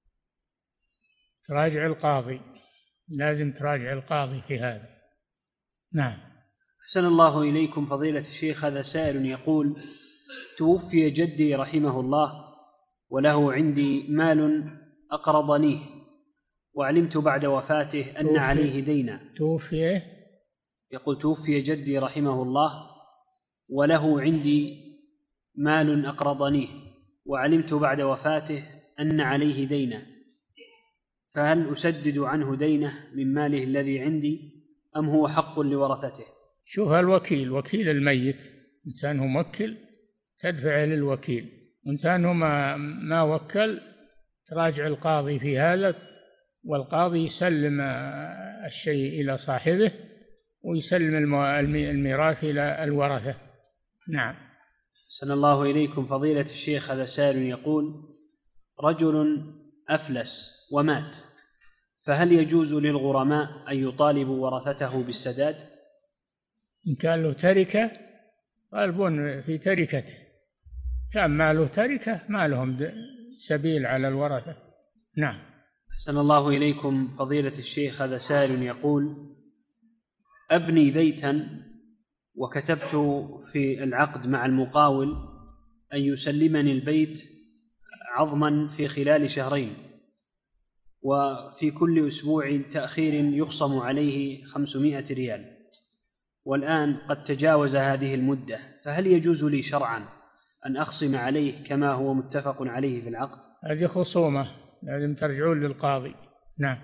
تراجع القاضي، لازم تراجع القاضي في هذا. نعم. أحسن الله إليكم فضيلة الشيخ، هذا سائل يقول: توفي جدي رحمه الله وله عندي مال أقرضنيه، وعلمت بعد وفاته أن عليه دينا. توفي يقول: توفي جدي رحمه الله وله عندي مال أقرضنيه، وعلمت بعد وفاته أن عليه دينا، فهل أسدد عنه دينه من ماله الذي عندي أم هو حق لورثته؟ شوف الوكيل، وكيل الميت، إنسان هو موكل تدفع للوكيل، وإنسان هو ما, ما وكل تراجع القاضي في هذا، والقاضي يسلم الشيء إلى صاحبه ويسلم الميراث إلى الورثة. نعم. أحسن الله إليكم فضيلة الشيخ، هذا سائل يقول: رجل أفلس ومات، فهل يجوز للغرماء أن يطالبوا ورثته بالسداد؟ إن كان له تركة طالبون في تركته، كان ما له تركة ما لهم سبيل على الورثة. نعم. أحسن الله إليكم فضيلة الشيخ، هذا سائل يقول: أبني بيتا وكتبت في العقد مع المقاول أن يسلمني البيت عظما في خلال شهرين، وفي كل أسبوع تأخير يخصم عليه خمسمائة ريال، والآن قد تجاوز هذه المدة، فهل يجوز لي شرعا أن أخصم عليه كما هو متفق عليه في العقد؟ هذه خصومة، لازم ترجعون للقاضي. نعم.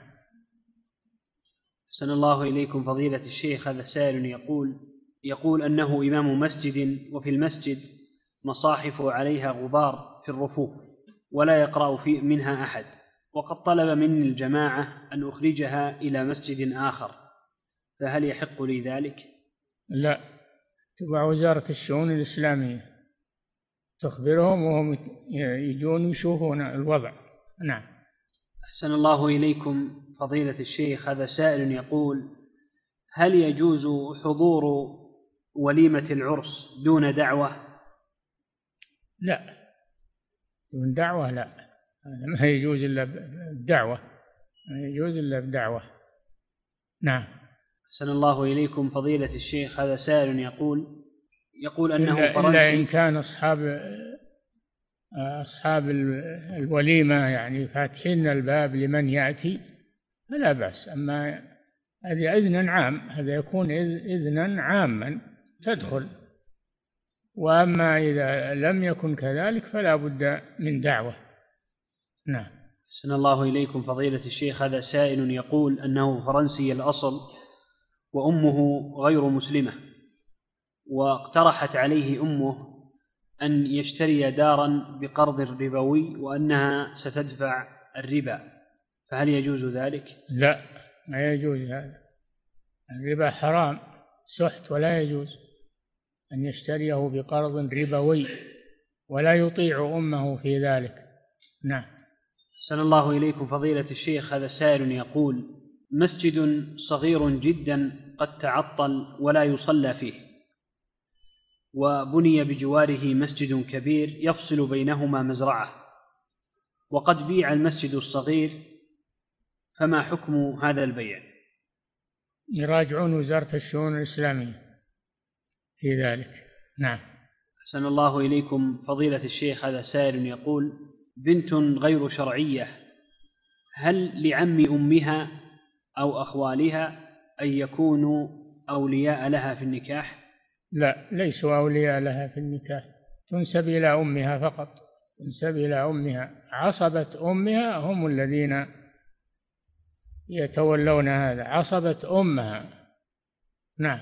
أحسن الله إليكم فضيلة الشيخ، هذا سائل يقول يقول أنه إمام مسجد، وفي المسجد مصاحف عليها غبار في الرفوف ولا يقرأ في منها أحد، وقد طلب مني الجماعة أن أخرجها إلى مسجد آخر، فهل يحق لي ذلك؟ لا، تبع وزارة الشؤون الإسلامية، تخبرهم وهم يجون يشوفون الوضع. نعم. أحسن الله إليكم فضيلة الشيخ، هذا سائل يقول: هل يجوز حضور وليمة العرس دون دعوة؟ لا، دون دعوة لا، هذا ما يجوز إلا بدعوة، ما يجوز إلا بدعوة. نعم. أحسن الله إليكم فضيلة الشيخ، هذا سائل يقول يقول أنه إلا, إلا إن كان أصحاب أصحاب الوليمة يعني فاتحين الباب لمن يأتي فلا بأس، أما هذا إذن عام، هذا يكون إذنا عاما تدخل، وأما إذا لم يكن كذلك فلا بد من دعوة. نعم. أحسن الله إليكم فضيلة الشيخ، هذا سائل يقول أنه فرنسي الأصل وأمه غير مسلمة، واقترحت عليه أمه أن يشتري دارا بقرض ربوي وأنها ستدفع الربا، فهل يجوز ذلك؟ لا، ما يجوز هذا. الربا حرام سحت، ولا يجوز أن يشتريه بقرض ربوي، ولا يطيع أمه في ذلك. نعم. أحسن الله إليكم فضيلة الشيخ، هذا سائل يقول: مسجد صغير جدا قد تعطل ولا يصلى فيه، وبني بجواره مسجد كبير يفصل بينهما مزرعة، وقد بيع المسجد الصغير، فما حكم هذا البيع؟ يراجعون وزارة الشؤون الإسلامية في ذلك. نعم. أحسن الله إليكم فضيلة الشيخ، هذا سائل يقول: بنت غير شرعية، هل لعم أمها أو أخوالها أن يكونوا أولياء لها في النكاح؟ لا، ليسوا أولياء لها في النكاح، تنسب إلى أمها فقط، تنسب إلى أمها. عصبة أمها هم الذين يتولون هذا، عصبة أمها. نعم.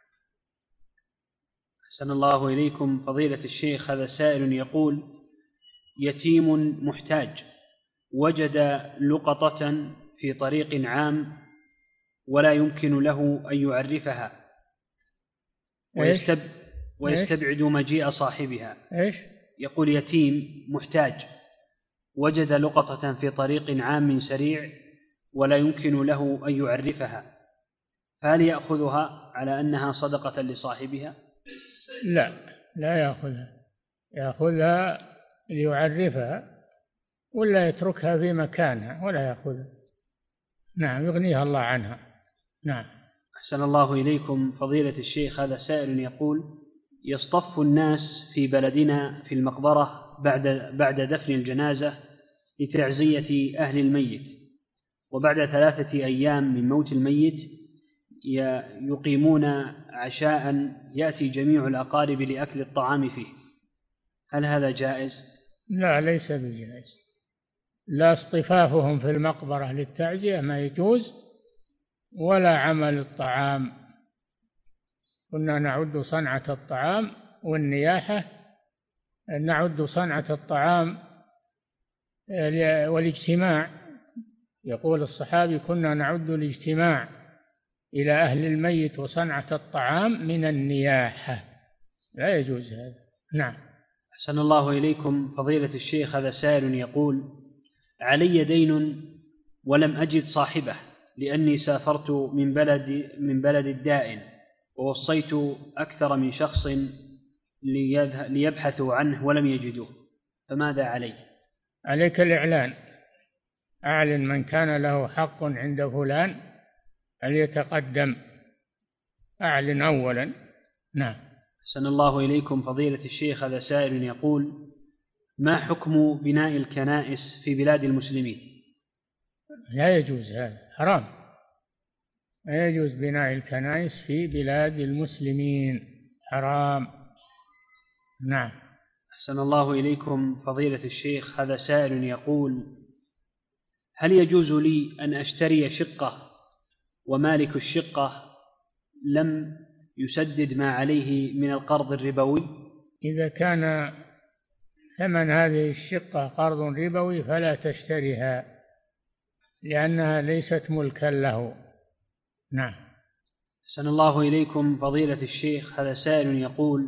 أحسن الله إليكم فضيلة الشيخ، هذا سائل يقول: يتيم محتاج وجد لقطة في طريق عام ولا يمكن له أن يعرفها، ويستب ويستبعد مجيء صاحبها. إيش؟ يقول: يتيم محتاج وجد لقطة في طريق عام سريع ولا يمكن له أن يعرفها، فهل يأخذها على أنها صدقة لصاحبها؟ لا، لا يأخذها، يأخذها ليعرفها، ولا يتركها في مكانها ولا يأخذها. نعم، يغنيها الله عنها. نعم. أحسن الله إليكم فضيلة الشيخ، هذا سائل يقول: يصطف الناس في بلدنا في المقبرة بعد بعد دفن الجنازة لتعزية أهل الميت، وبعد ثلاثة أيام من موت الميت يقيمون عشاء يأتي جميع الأقارب لأكل الطعام فيه، هل هذا جائز؟ لا، ليس بجائز. لا اصطفافهم في المقبرة للتعزية ما يجوز، ولا عمل الطعام. كنا نعد صنعة الطعام والنياحة، نعد صنعة الطعام والاجتماع. يقول الصحابي: كنا نعد الاجتماع إلى أهل الميت وصنعة الطعام من النياحة. لا يجوز هذا. نعم. أحسن الله إليكم فضيلة الشيخ، هذا سائل يقول: علي دين ولم أجد صاحبه، لأني سافرت من بلد من بلد الدائن، ووصيت أكثر من شخص ليبحثوا عنه ولم يجدوه، فماذا علي؟ عليك الإعلان، أعلن من كان له حق عند فلان فليتقدم، أعلن أولا. نعم. أحسن الله إليكم فضيلة الشيخ، هذا سائل يقول: ما حكم بناء الكنائس في بلاد المسلمين؟ لا يجوز، هذا حرام. لا يجوز بناء الكنائس في بلاد المسلمين، حرام. نعم. أحسن الله إليكم فضيلة الشيخ، هذا سائل يقول: هل يجوز لي أن أشتري شقة ومالك الشقة لم يسدد ما عليه من القرض الربوي؟ إذا كان ثمن هذه الشقة قرض ربوي فلا تشتريها، لأنها ليست ملكا له. نعم. أحسن الله إليكم فضيلة الشيخ، هذا سائل يقول: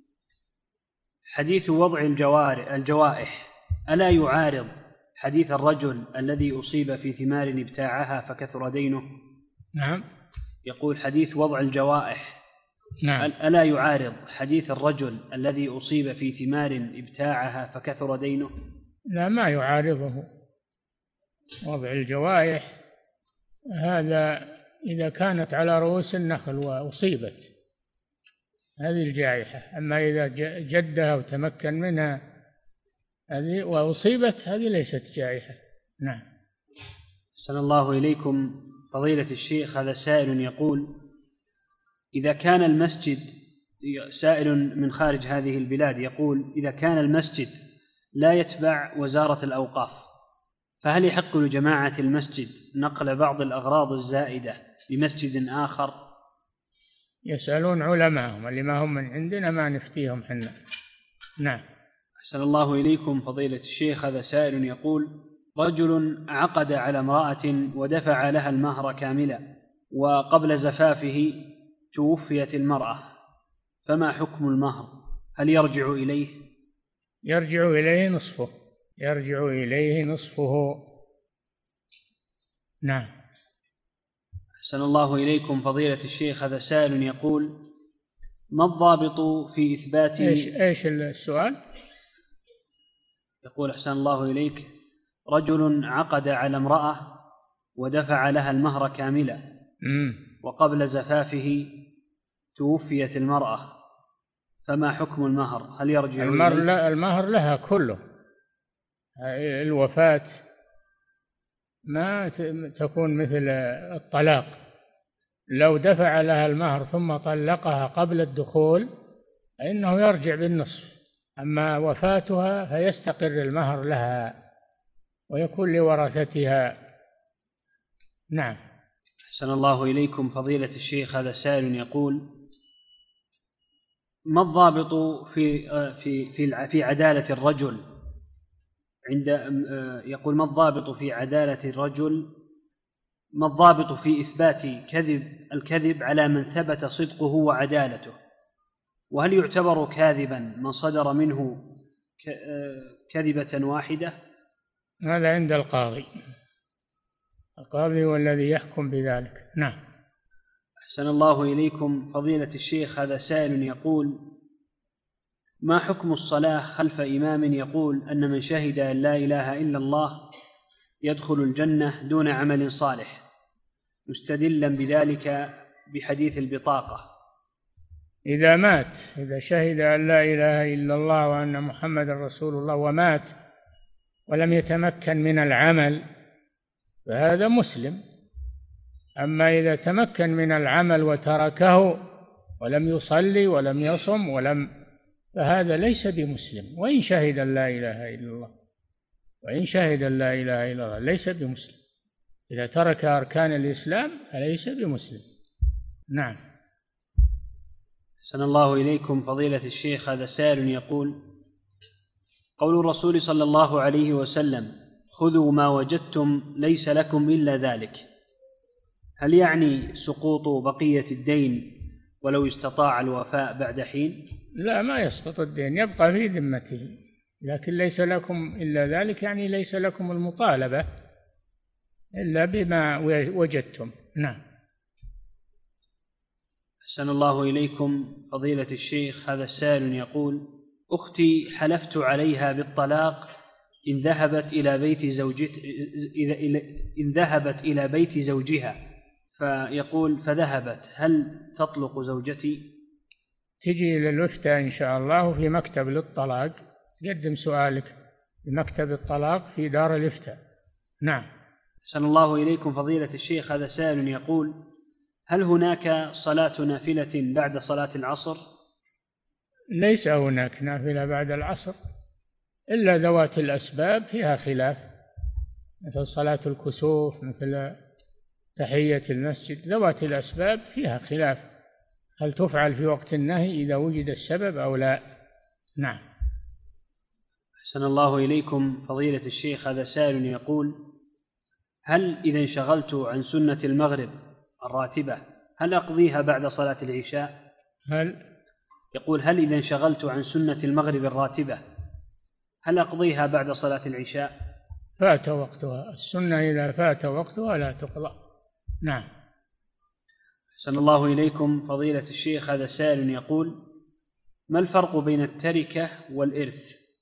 حديث وضع الجوائح ألا يعارض حديث الرجل الذي أصيب في ثمار ابتاعها فكثر دينه؟ نعم. يقول: حديث وضع الجوائح نعم. ألا يعارض حديث الرجل الذي أصيب في ثمار ابتاعها فكثر دينه؟ لا، ما يعارضه. وضع الجوائح هذا إذا كانت على رؤوس النخل وأصيبت، هذه الجائحة. أما إذا جدها وتمكن منها هذه وأصيبت، هذه ليست جائحة. نعم. أحسن الله إليكم فضيلة الشيخ، هذا سائل يقول: إذا كان المسجد، سائل من خارج هذه البلاد يقول: إذا كان المسجد لا يتبع وزارة الأوقاف، فهل يحق لجماعة المسجد نقل بعض الأغراض الزائدة لمسجد آخر؟ يسألون علماءهم، اللي ما هم من عندنا ما نفتيهم حنا. نعم. أحسن الله إليكم فضيلة الشيخ، هذا سائل يقول: رجل عقد على امرأة ودفع لها المهر كاملا، وقبل زفافه توفيت المرأة، فما حكم المهر؟ هل يرجع إليه؟ يرجع إليه نصفه، يرجع إليه نصفه. نعم. أحسن الله إليكم فضيلة الشيخ، هذا سائل يقول: ما الضابط في إثبات إيش, إيش السؤال؟ يقول: أحسن الله إليك، رجل عقد على امرأة ودفع لها المهر كاملا مم. وقبل زفافه توفيت المرأة، فما حكم المهر؟ هل يرجع المهر إليه؟ لا، المهر لها كله. الوفاة ما تكون مثل الطلاق، لو دفع لها المهر ثم طلقها قبل الدخول فإنه يرجع بالنصف، أما وفاتها فيستقر المهر لها ويكون لورثتها. نعم. أحسن الله إليكم فضيلة الشيخ، هذا سائل يقول: ما الضابط في في في في عدالة الرجل عند يقول ما الضابط في عدالة الرجل ما الضابط في إثبات كذب الكذب على من ثبت صدقه وعدالته، وهل يعتبر كاذبا من صدر منه كذبة واحدة؟ هذا عند القاضي، القاضي هو الذي يحكم بذلك. نعم. أحسن الله إليكم فضيلة الشيخ، هذا سائل يقول: ما حكم الصلاة خلف إمام يقول أن من شهد أن لا إله إلا الله يدخل الجنة دون عمل صالح، مستدلا بذلك بحديث البطاقة؟ إذا مات، إذا شهد أن لا إله إلا الله وأن محمد رسول الله ومات ولم يتمكن من العمل فهذا مسلم. أما إذا تمكن من العمل وتركه ولم يصلي ولم يصم ولم فهذا ليس بمسلم، وإن شهد أن لا إله إلا الله، وإن شهد أن لا إله إلا الله ليس بمسلم. إذا ترك أركان الإسلام فليس بمسلم. نعم. أحسن الله إليكم فضيلة الشيخ، هذا سائل يقول: قول الرسول صلى الله عليه وسلم: خذوا ما وجدتم ليس لكم إلا ذلك، هل يعني سقوط بقية الدين ولو استطاع الوفاء بعد حين؟ لا، ما يسقط الدين، يبقى في ذمته، لكن ليس لكم إلا ذلك يعني ليس لكم المطالبة إلا بما وجدتم. نعم. أحسن الله إليكم فضيلة الشيخ، هذا السائل يقول: أختي حلفت عليها بالطلاق إن ذهبت إلى بيت زوجت إن ذهبت إلى بيت زوجها، فيقول فذهبت، هل تطلق زوجتي؟ تجي إلى الإفتاء إن شاء الله في مكتب للطلاق، تقدم سؤالك في مكتب الطلاق في دار الإفتاء. نعم. أحسن الله إليكم فضيلة الشيخ، هذا سائل يقول: هل هناك صلاة نافلة بعد صلاة العصر؟ ليس هناك نافلة بعد العصر إلا ذوات الأسباب فيها خلاف، مثل صلاة الكسوف، مثل تحية المسجد، ذوات الأسباب فيها خلاف هل تفعل في وقت النهي إذا وجد السبب أو لا. نعم. أحسن الله إليكم فضيلة الشيخ، هذا سائل يقول: هل إذا انشغلت عن سنة المغرب الراتبة هل أقضيها بعد صلاة العشاء؟ هل يقول: هل إذا انشغلت عن سنة المغرب الراتبة هل أقضيها بعد صلاة العشاء؟ فات وقتها، السنة إذا فات وقتها لا تقضى. نعم. أحسن الله إليكم فضيلة الشيخ، هذا سائل يقول: ما الفرق بين التركة والإرث؟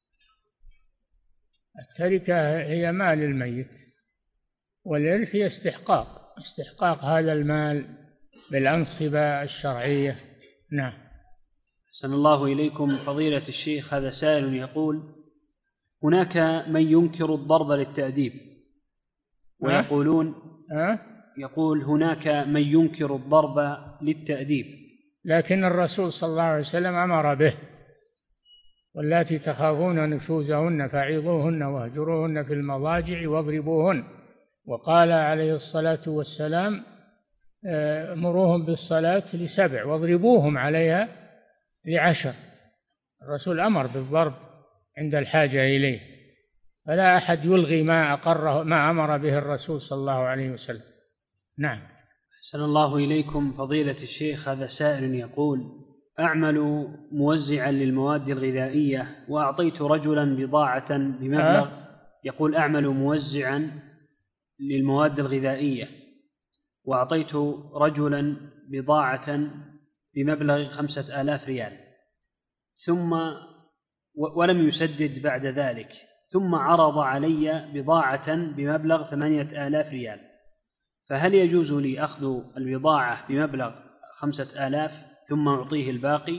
التركة هي مال الميت، والإرث هي استحقاق استحقاق هذا المال بالأنصبة الشرعية. نعم. أحسن الله إليكم فضيلة الشيخ، هذا سائل يقول: هناك من ينكر الضرب للتأديب ويقولون أه؟ يقول هناك من ينكر الضرب للتأديب، لكن الرسول صلى الله عليه وسلم أمر به: واللاتي تخافون نشوزهن فعظوهن واهجروهن في المضاجع واضربوهن. وقال عليه الصلاة والسلام: مروهم بالصلاة لسبع واضربوهم عليها لعشر. الرسول أمر بالضرب عند الحاجة إليه. فلا أحد يلغي ما أقره ما أمر به الرسول صلى الله عليه وسلم. نعم. أحسن الله إليكم فضيلة الشيخ. هذا سائل يقول: أعمل موزعا للمواد الغذائية وأعطيت رجلا بضاعة بمبلغ أه؟ يقول: أعمل موزعا للمواد الغذائية وأعطيت رجلا بضاعة بمبلغ خمسة آلاف ريال ثم ولم يسدد بعد ذلك، ثم عرض علي بضاعة بمبلغ ثمانية آلاف ريال، فهل يجوز لي أخذ البضاعة بمبلغ خمسة آلاف ثم أعطيه الباقي؟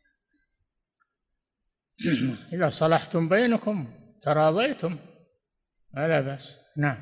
إذا صلحتم بينكم تراضيتم فلا بأس. نعم.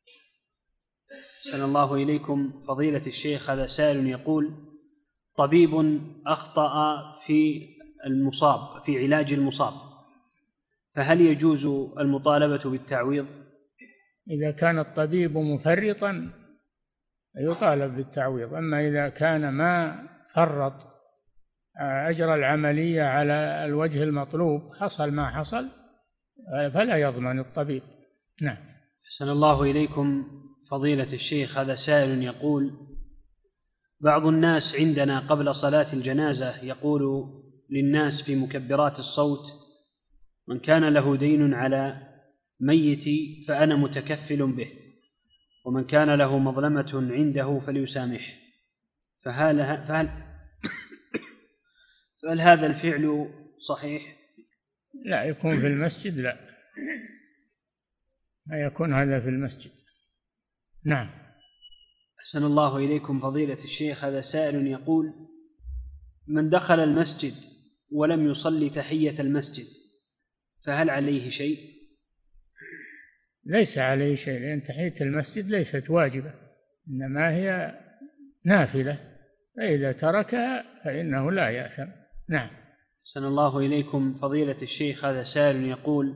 أحسن الله إليكم فضيلة الشيخ. هذا سائل يقول: طبيب أخطأ في المصاب في علاج المصاب، فهل يجوز المطالبة بالتعويض؟ إذا كان الطبيب مفرطا يطالب بالتعويض، أما إذا كان ما فرط أجرى العملية على الوجه المطلوب حصل ما حصل فلا يضمن الطبيب. نعم. أحسن الله إليكم فضيلة الشيخ. هذا سائل يقول: بعض الناس عندنا قبل صلاة الجنازة يقول للناس في مكبرات الصوت: من كان له دين على ميتي فأنا متكفل به، ومن كان له مظلمة عنده فليسامح. فهل, فهل, فهل هذا الفعل صحيح؟ لا يكون في المسجد، لا لا يكون هذا في المسجد. نعم. أحسن الله إليكم فضيلة الشيخ. هذا سائل يقول: من دخل المسجد ولم يصلي تحية المسجد فهل عليه شيء؟ ليس عليه شيء، لأن تحية المسجد ليست واجبة إنما هي نافلة، فإذا تركها فإنه لا يأثم. نعم. أحسن الله إليكم فضيلة الشيخ. هذا سائل يقول: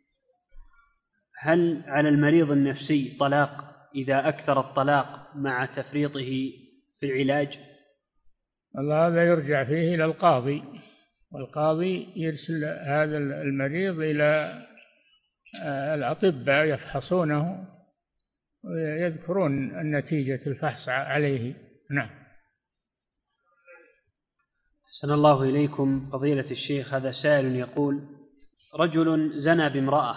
هل على المريض النفسي طلاق إذا أكثر الطلاق مع تفريطه في العلاج؟ الله هذا يرجع فيه إلى القاضي، والقاضي يرسل هذا المريض إلى الأطباء يفحصونه ويذكرون النتيجة الفحص عليه. نعم. أحسن الله إليكم فضيلة الشيخ. هذا سائل يقول: رجل زنى بامرأة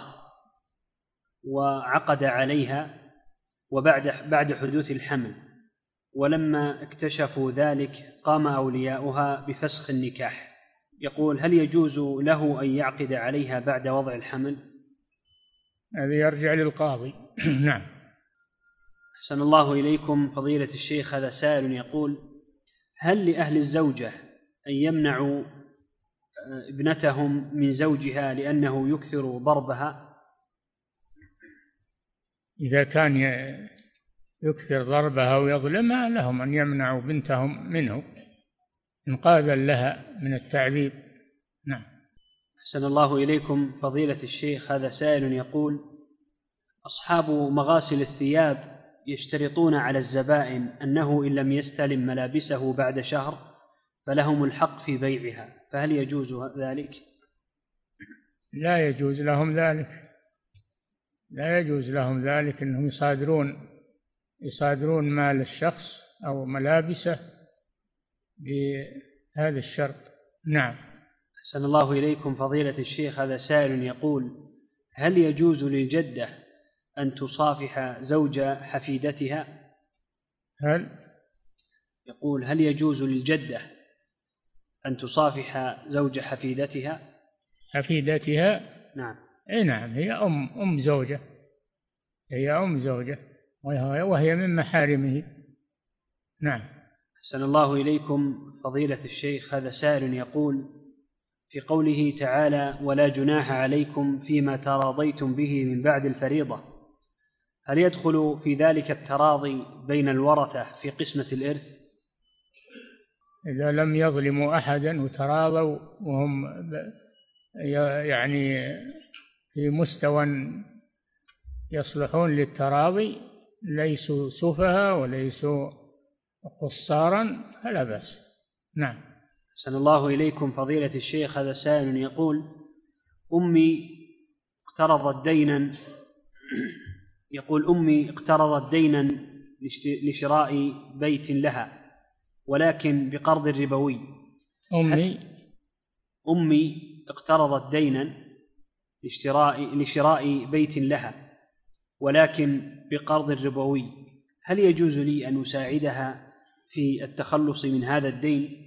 وعقد عليها وبعد بعد حدوث الحمل، ولما اكتشفوا ذلك قام أولياؤها بفسخ النكاح، يقول: هل يجوز له أن يعقد عليها بعد وضع الحمل؟ هذا يرجع للقاضي. نعم. أحسن الله إليكم فضيلة الشيخ. هذا سائل يقول: هل لأهل الزوجة أن يمنعوا ابنتهم من زوجها لأنه يكثر ضربها؟ إذا كان يكثر ضربها ويظلمها لهم أن يمنعوا بنتهم منه إنقاذا لها من التعذيب. نعم. أحسن الله إليكم فضيلة الشيخ. هذا سائل يقول: أصحاب مغاسل الثياب يشترطون على الزبائن أنه إن لم يستلم ملابسه بعد شهر فلهم الحق في بيعها، فهل يجوز ذلك؟ لا يجوز لهم ذلك، لا يجوز لهم ذلك أنهم يصادرون يصادرون مال الشخص أو ملابسه بهذا الشرط. نعم. أحسن الله إليكم فضيلة الشيخ. هذا سائل يقول: هل يجوز للجدة أن تصافح زوج حفيدتها؟ هل يقول: هل يجوز للجدة أن تصافح زوج حفيدتها؟ حفيدتها؟ نعم. أي نعم، هي أم أم زوجة، هي أم زوجة وهي من محارمه. نعم. أحسن الله إليكم فضيلة الشيخ. هذا سائل يقول: في قوله تعالى: ولا جناح عليكم فيما تراضيتم به من بعد الفريضة، هل يدخل في ذلك التراضي بين الورثة في قسمة الإرث؟ إذا لم يظلموا أحدا وتراضوا وهم يعني في مستوى يصلحون للتراضي، ليسوا سفها وليسوا قصارا، فلا بأس. نعم. أحسن الله إليكم فضيلة الشيخ. هذا سائل يقول: أمي اقترضت دينا يقول أمي اقترضت دينا لشراء بيت لها ولكن بقرض ربوي. أمي أمي اقترضت دينا لشراء لشراء بيت لها ولكن بقرض ربوي، هل يجوز لي أن أساعدها في التخلص من هذا الدين؟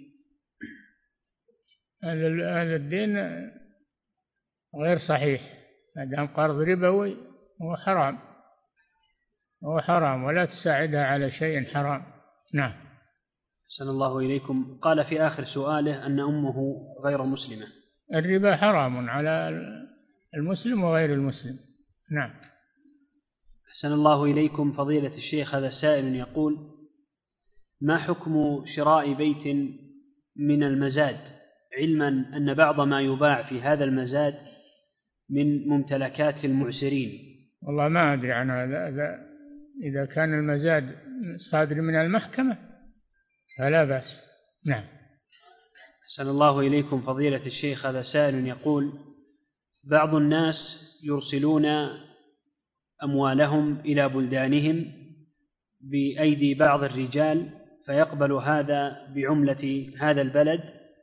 هذا الدين غير صحيح، ما دام قرض ربوي هو حرام، هو حرام، ولا تساعدها على شيء حرام. نعم. أحسن الله إليكم. قال في آخر سؤاله أن أمه غير مسلمة. الربا حرام على المسلم وغير المسلم. نعم. أحسن الله إليكم فضيلة الشيخ، هذا سائل يقول: ما حكم شراء بيت من المزاد، علما أن بعض ما يباع في هذا المزاد من ممتلكات المعسرين؟ والله ما أدري عن هذا، إذا كان المزاد صادر من المحكمة فلا بأس. نعم. أحسن الله إليكم فضيلة الشيخ، هذا سائل يقول: بعض الناس يرسلون أموالهم إلى بلدانهم بأيدي بعض الرجال فيقبل هذا بعملة هذا البلد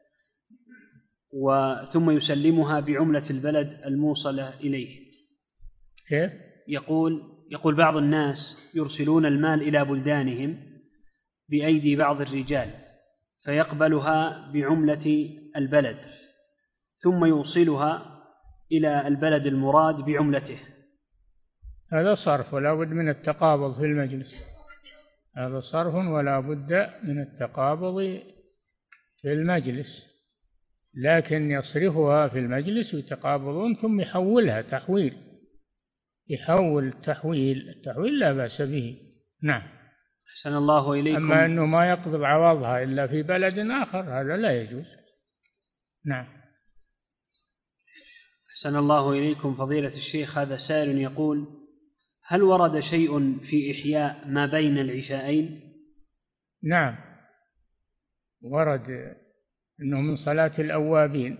ثم يسلمها بعملة البلد الموصلة إليه. كيف؟ يقول يقول بعض الناس يرسلون المال إلى بلدانهم بأيدي بعض الرجال فيقبلها بعملة البلد ثم يوصلها إلى البلد المراد بعملته. هذا صرف ولا بد من التقابض في المجلس، هذا صرف ولا بد من التقابض في المجلس، لكن يصرفها في المجلس ويتقابضون ثم يحولها تحويل، يحول التحويل التحويل لا بأس به. نعم. أحسن الله إليكم. أما أنه ما يقبض عوضها إلا في بلد آخر هذا لا يجوز. نعم. أحسن الله إليكم فضيلة الشيخ، هذا سائل يقول: هل ورد شيء في إحياء ما بين العشاءين؟ نعم، ورد أنه من صلاة الأوابين،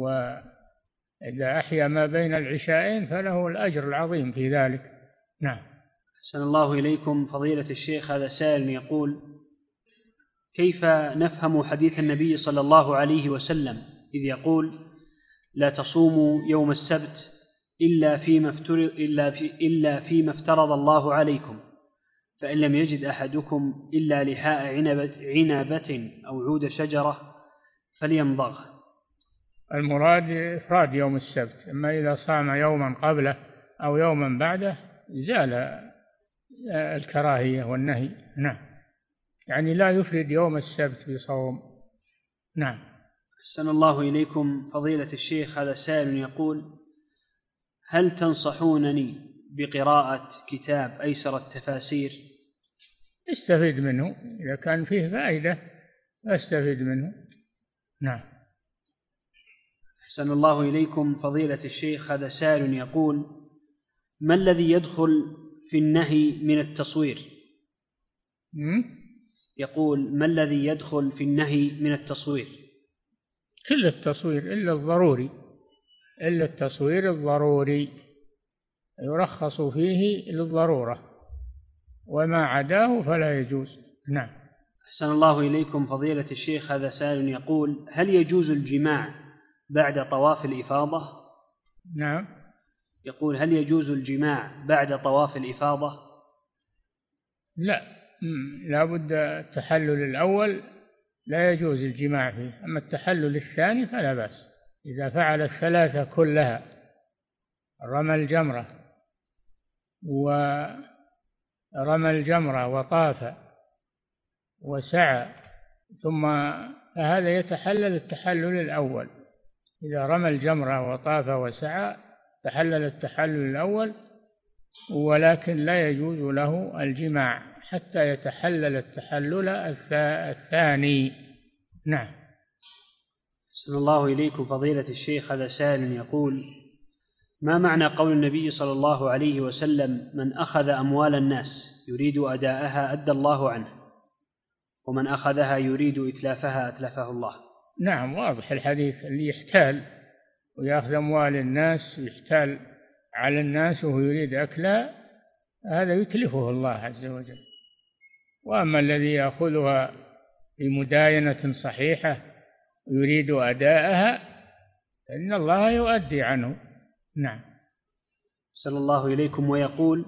وإذا أحيا ما بين العشاءين فله الأجر العظيم في ذلك. نعم. أحسن الله إليكم فضيلة الشيخ، هذا سائل يقول: كيف نفهم حديث النبي صلى الله عليه وسلم إذ يقول: لا تصوموا يوم السبت إلا فيما افترض, إلا في إلا فيما افترض الله عليكم، فإن لم يجد أحدكم إلا لحاء عنبة, عنبة أو عود شجرة فليمضغ. المراد إفراد يوم السبت، أما إذا صام يوما قبله أو يوما بعده زال الكراهية والنهي. نعم، يعني لا يفرد يوم السبت بصوم. نعم. أحسن الله إليكم فضيلة الشيخ، هذا سائل يقول: هل تنصحونني بقراءة كتاب أيسر التفاسير؟ استفيد منه، إذا كان فيه فائدة استفيد منه. نعم. أحسن الله إليكم فضيلة الشيخ، هذا سائل يقول: ما الذي يدخل في النهي من التصوير؟ م? يقول: ما الذي يدخل في النهي من التصوير؟ كل التصوير إلا الضروري، إلا التصوير الضروري يرخص فيه للضرورة، وما عداه فلا يجوز. نعم. أحسن الله إليكم فضيلة الشيخ، هذا سائل يقول: هل يجوز الجماع بعد طواف الإفاضة؟ نعم. يقول: هل يجوز الجماع بعد طواف الإفاضة؟ لا، لا بد التحلل الأول لا يجوز الجماع فيه، أما التحلل الثاني فلا بأس إذا فعل الثلاثة كلها، رمى الجمرة ورمى الجمرة وطاف وسعى، ثم هذا يتحلل التحلل الأول. إذا رمى الجمرة وطاف وسعى تحلل التحلل الأول، ولكن لا يجوز له الجماع حتى يتحلل التحلل الثاني. نعم. أحسن الله إليكم فضيلة الشيخ، هذا سائل يقول: ما معنى قول النبي صلى الله عليه وسلم: من أخذ أموال الناس يريد أداءها أدى الله عنه، ومن أخذها يريد إتلافها أتلفه الله؟ نعم، واضح الحديث. اللي يحتال ويأخذ أموال الناس ويحتال على الناس وهو يريد أكلها هذا يتلفه الله عز وجل. وأما الذي يأخذها بمداينة صحيحة يريد أداءها فإن الله يؤدي عنه. نعم. صلى الله إليكم. ويقول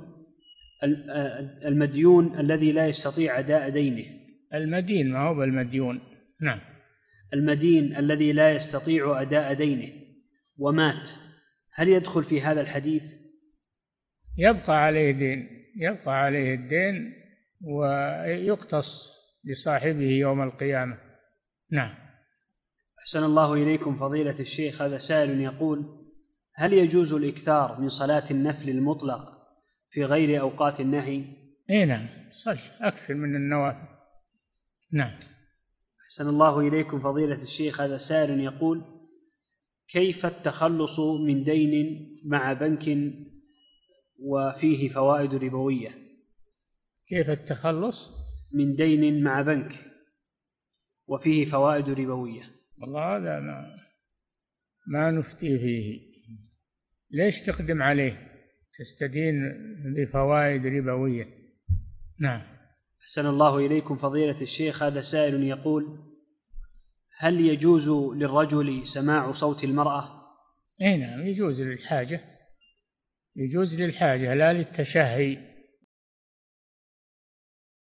المديون الذي لا يستطيع أداء دينه. المدين ما هو بالمديون. نعم. المدين الذي لا يستطيع أداء دينه ومات، هل يدخل في هذا الحديث؟ يبقى عليه دين، يبقى عليه الدين ويقتص لصاحبه يوم القيامة. نعم. أحسن الله إليكم فضيلة الشيخ. هذا سائل يقول: هل يجوز الإكثار من صلاة النفل المطلق في غير أوقات النهي؟ إيه نعم، صل أكثر من النوافل. نعم. أحسن الله إليكم فضيلة الشيخ. هذا سائل يقول: كيف التخلص من دين مع بنك وفيه فوائد ربوية؟ كيف التخلص من دين مع بنك وفيه فوائد ربوية؟ والله هذا ما ما نفتي فيه. ليش تقدم عليه تستدين بفوائد ربوية؟ نعم. أحسن الله إليكم فضيلة الشيخ. هذا سائل يقول: هل يجوز للرجل سماع صوت المرأة؟ اي نعم، يجوز للحاجة، يجوز للحاجة لا للتشهي.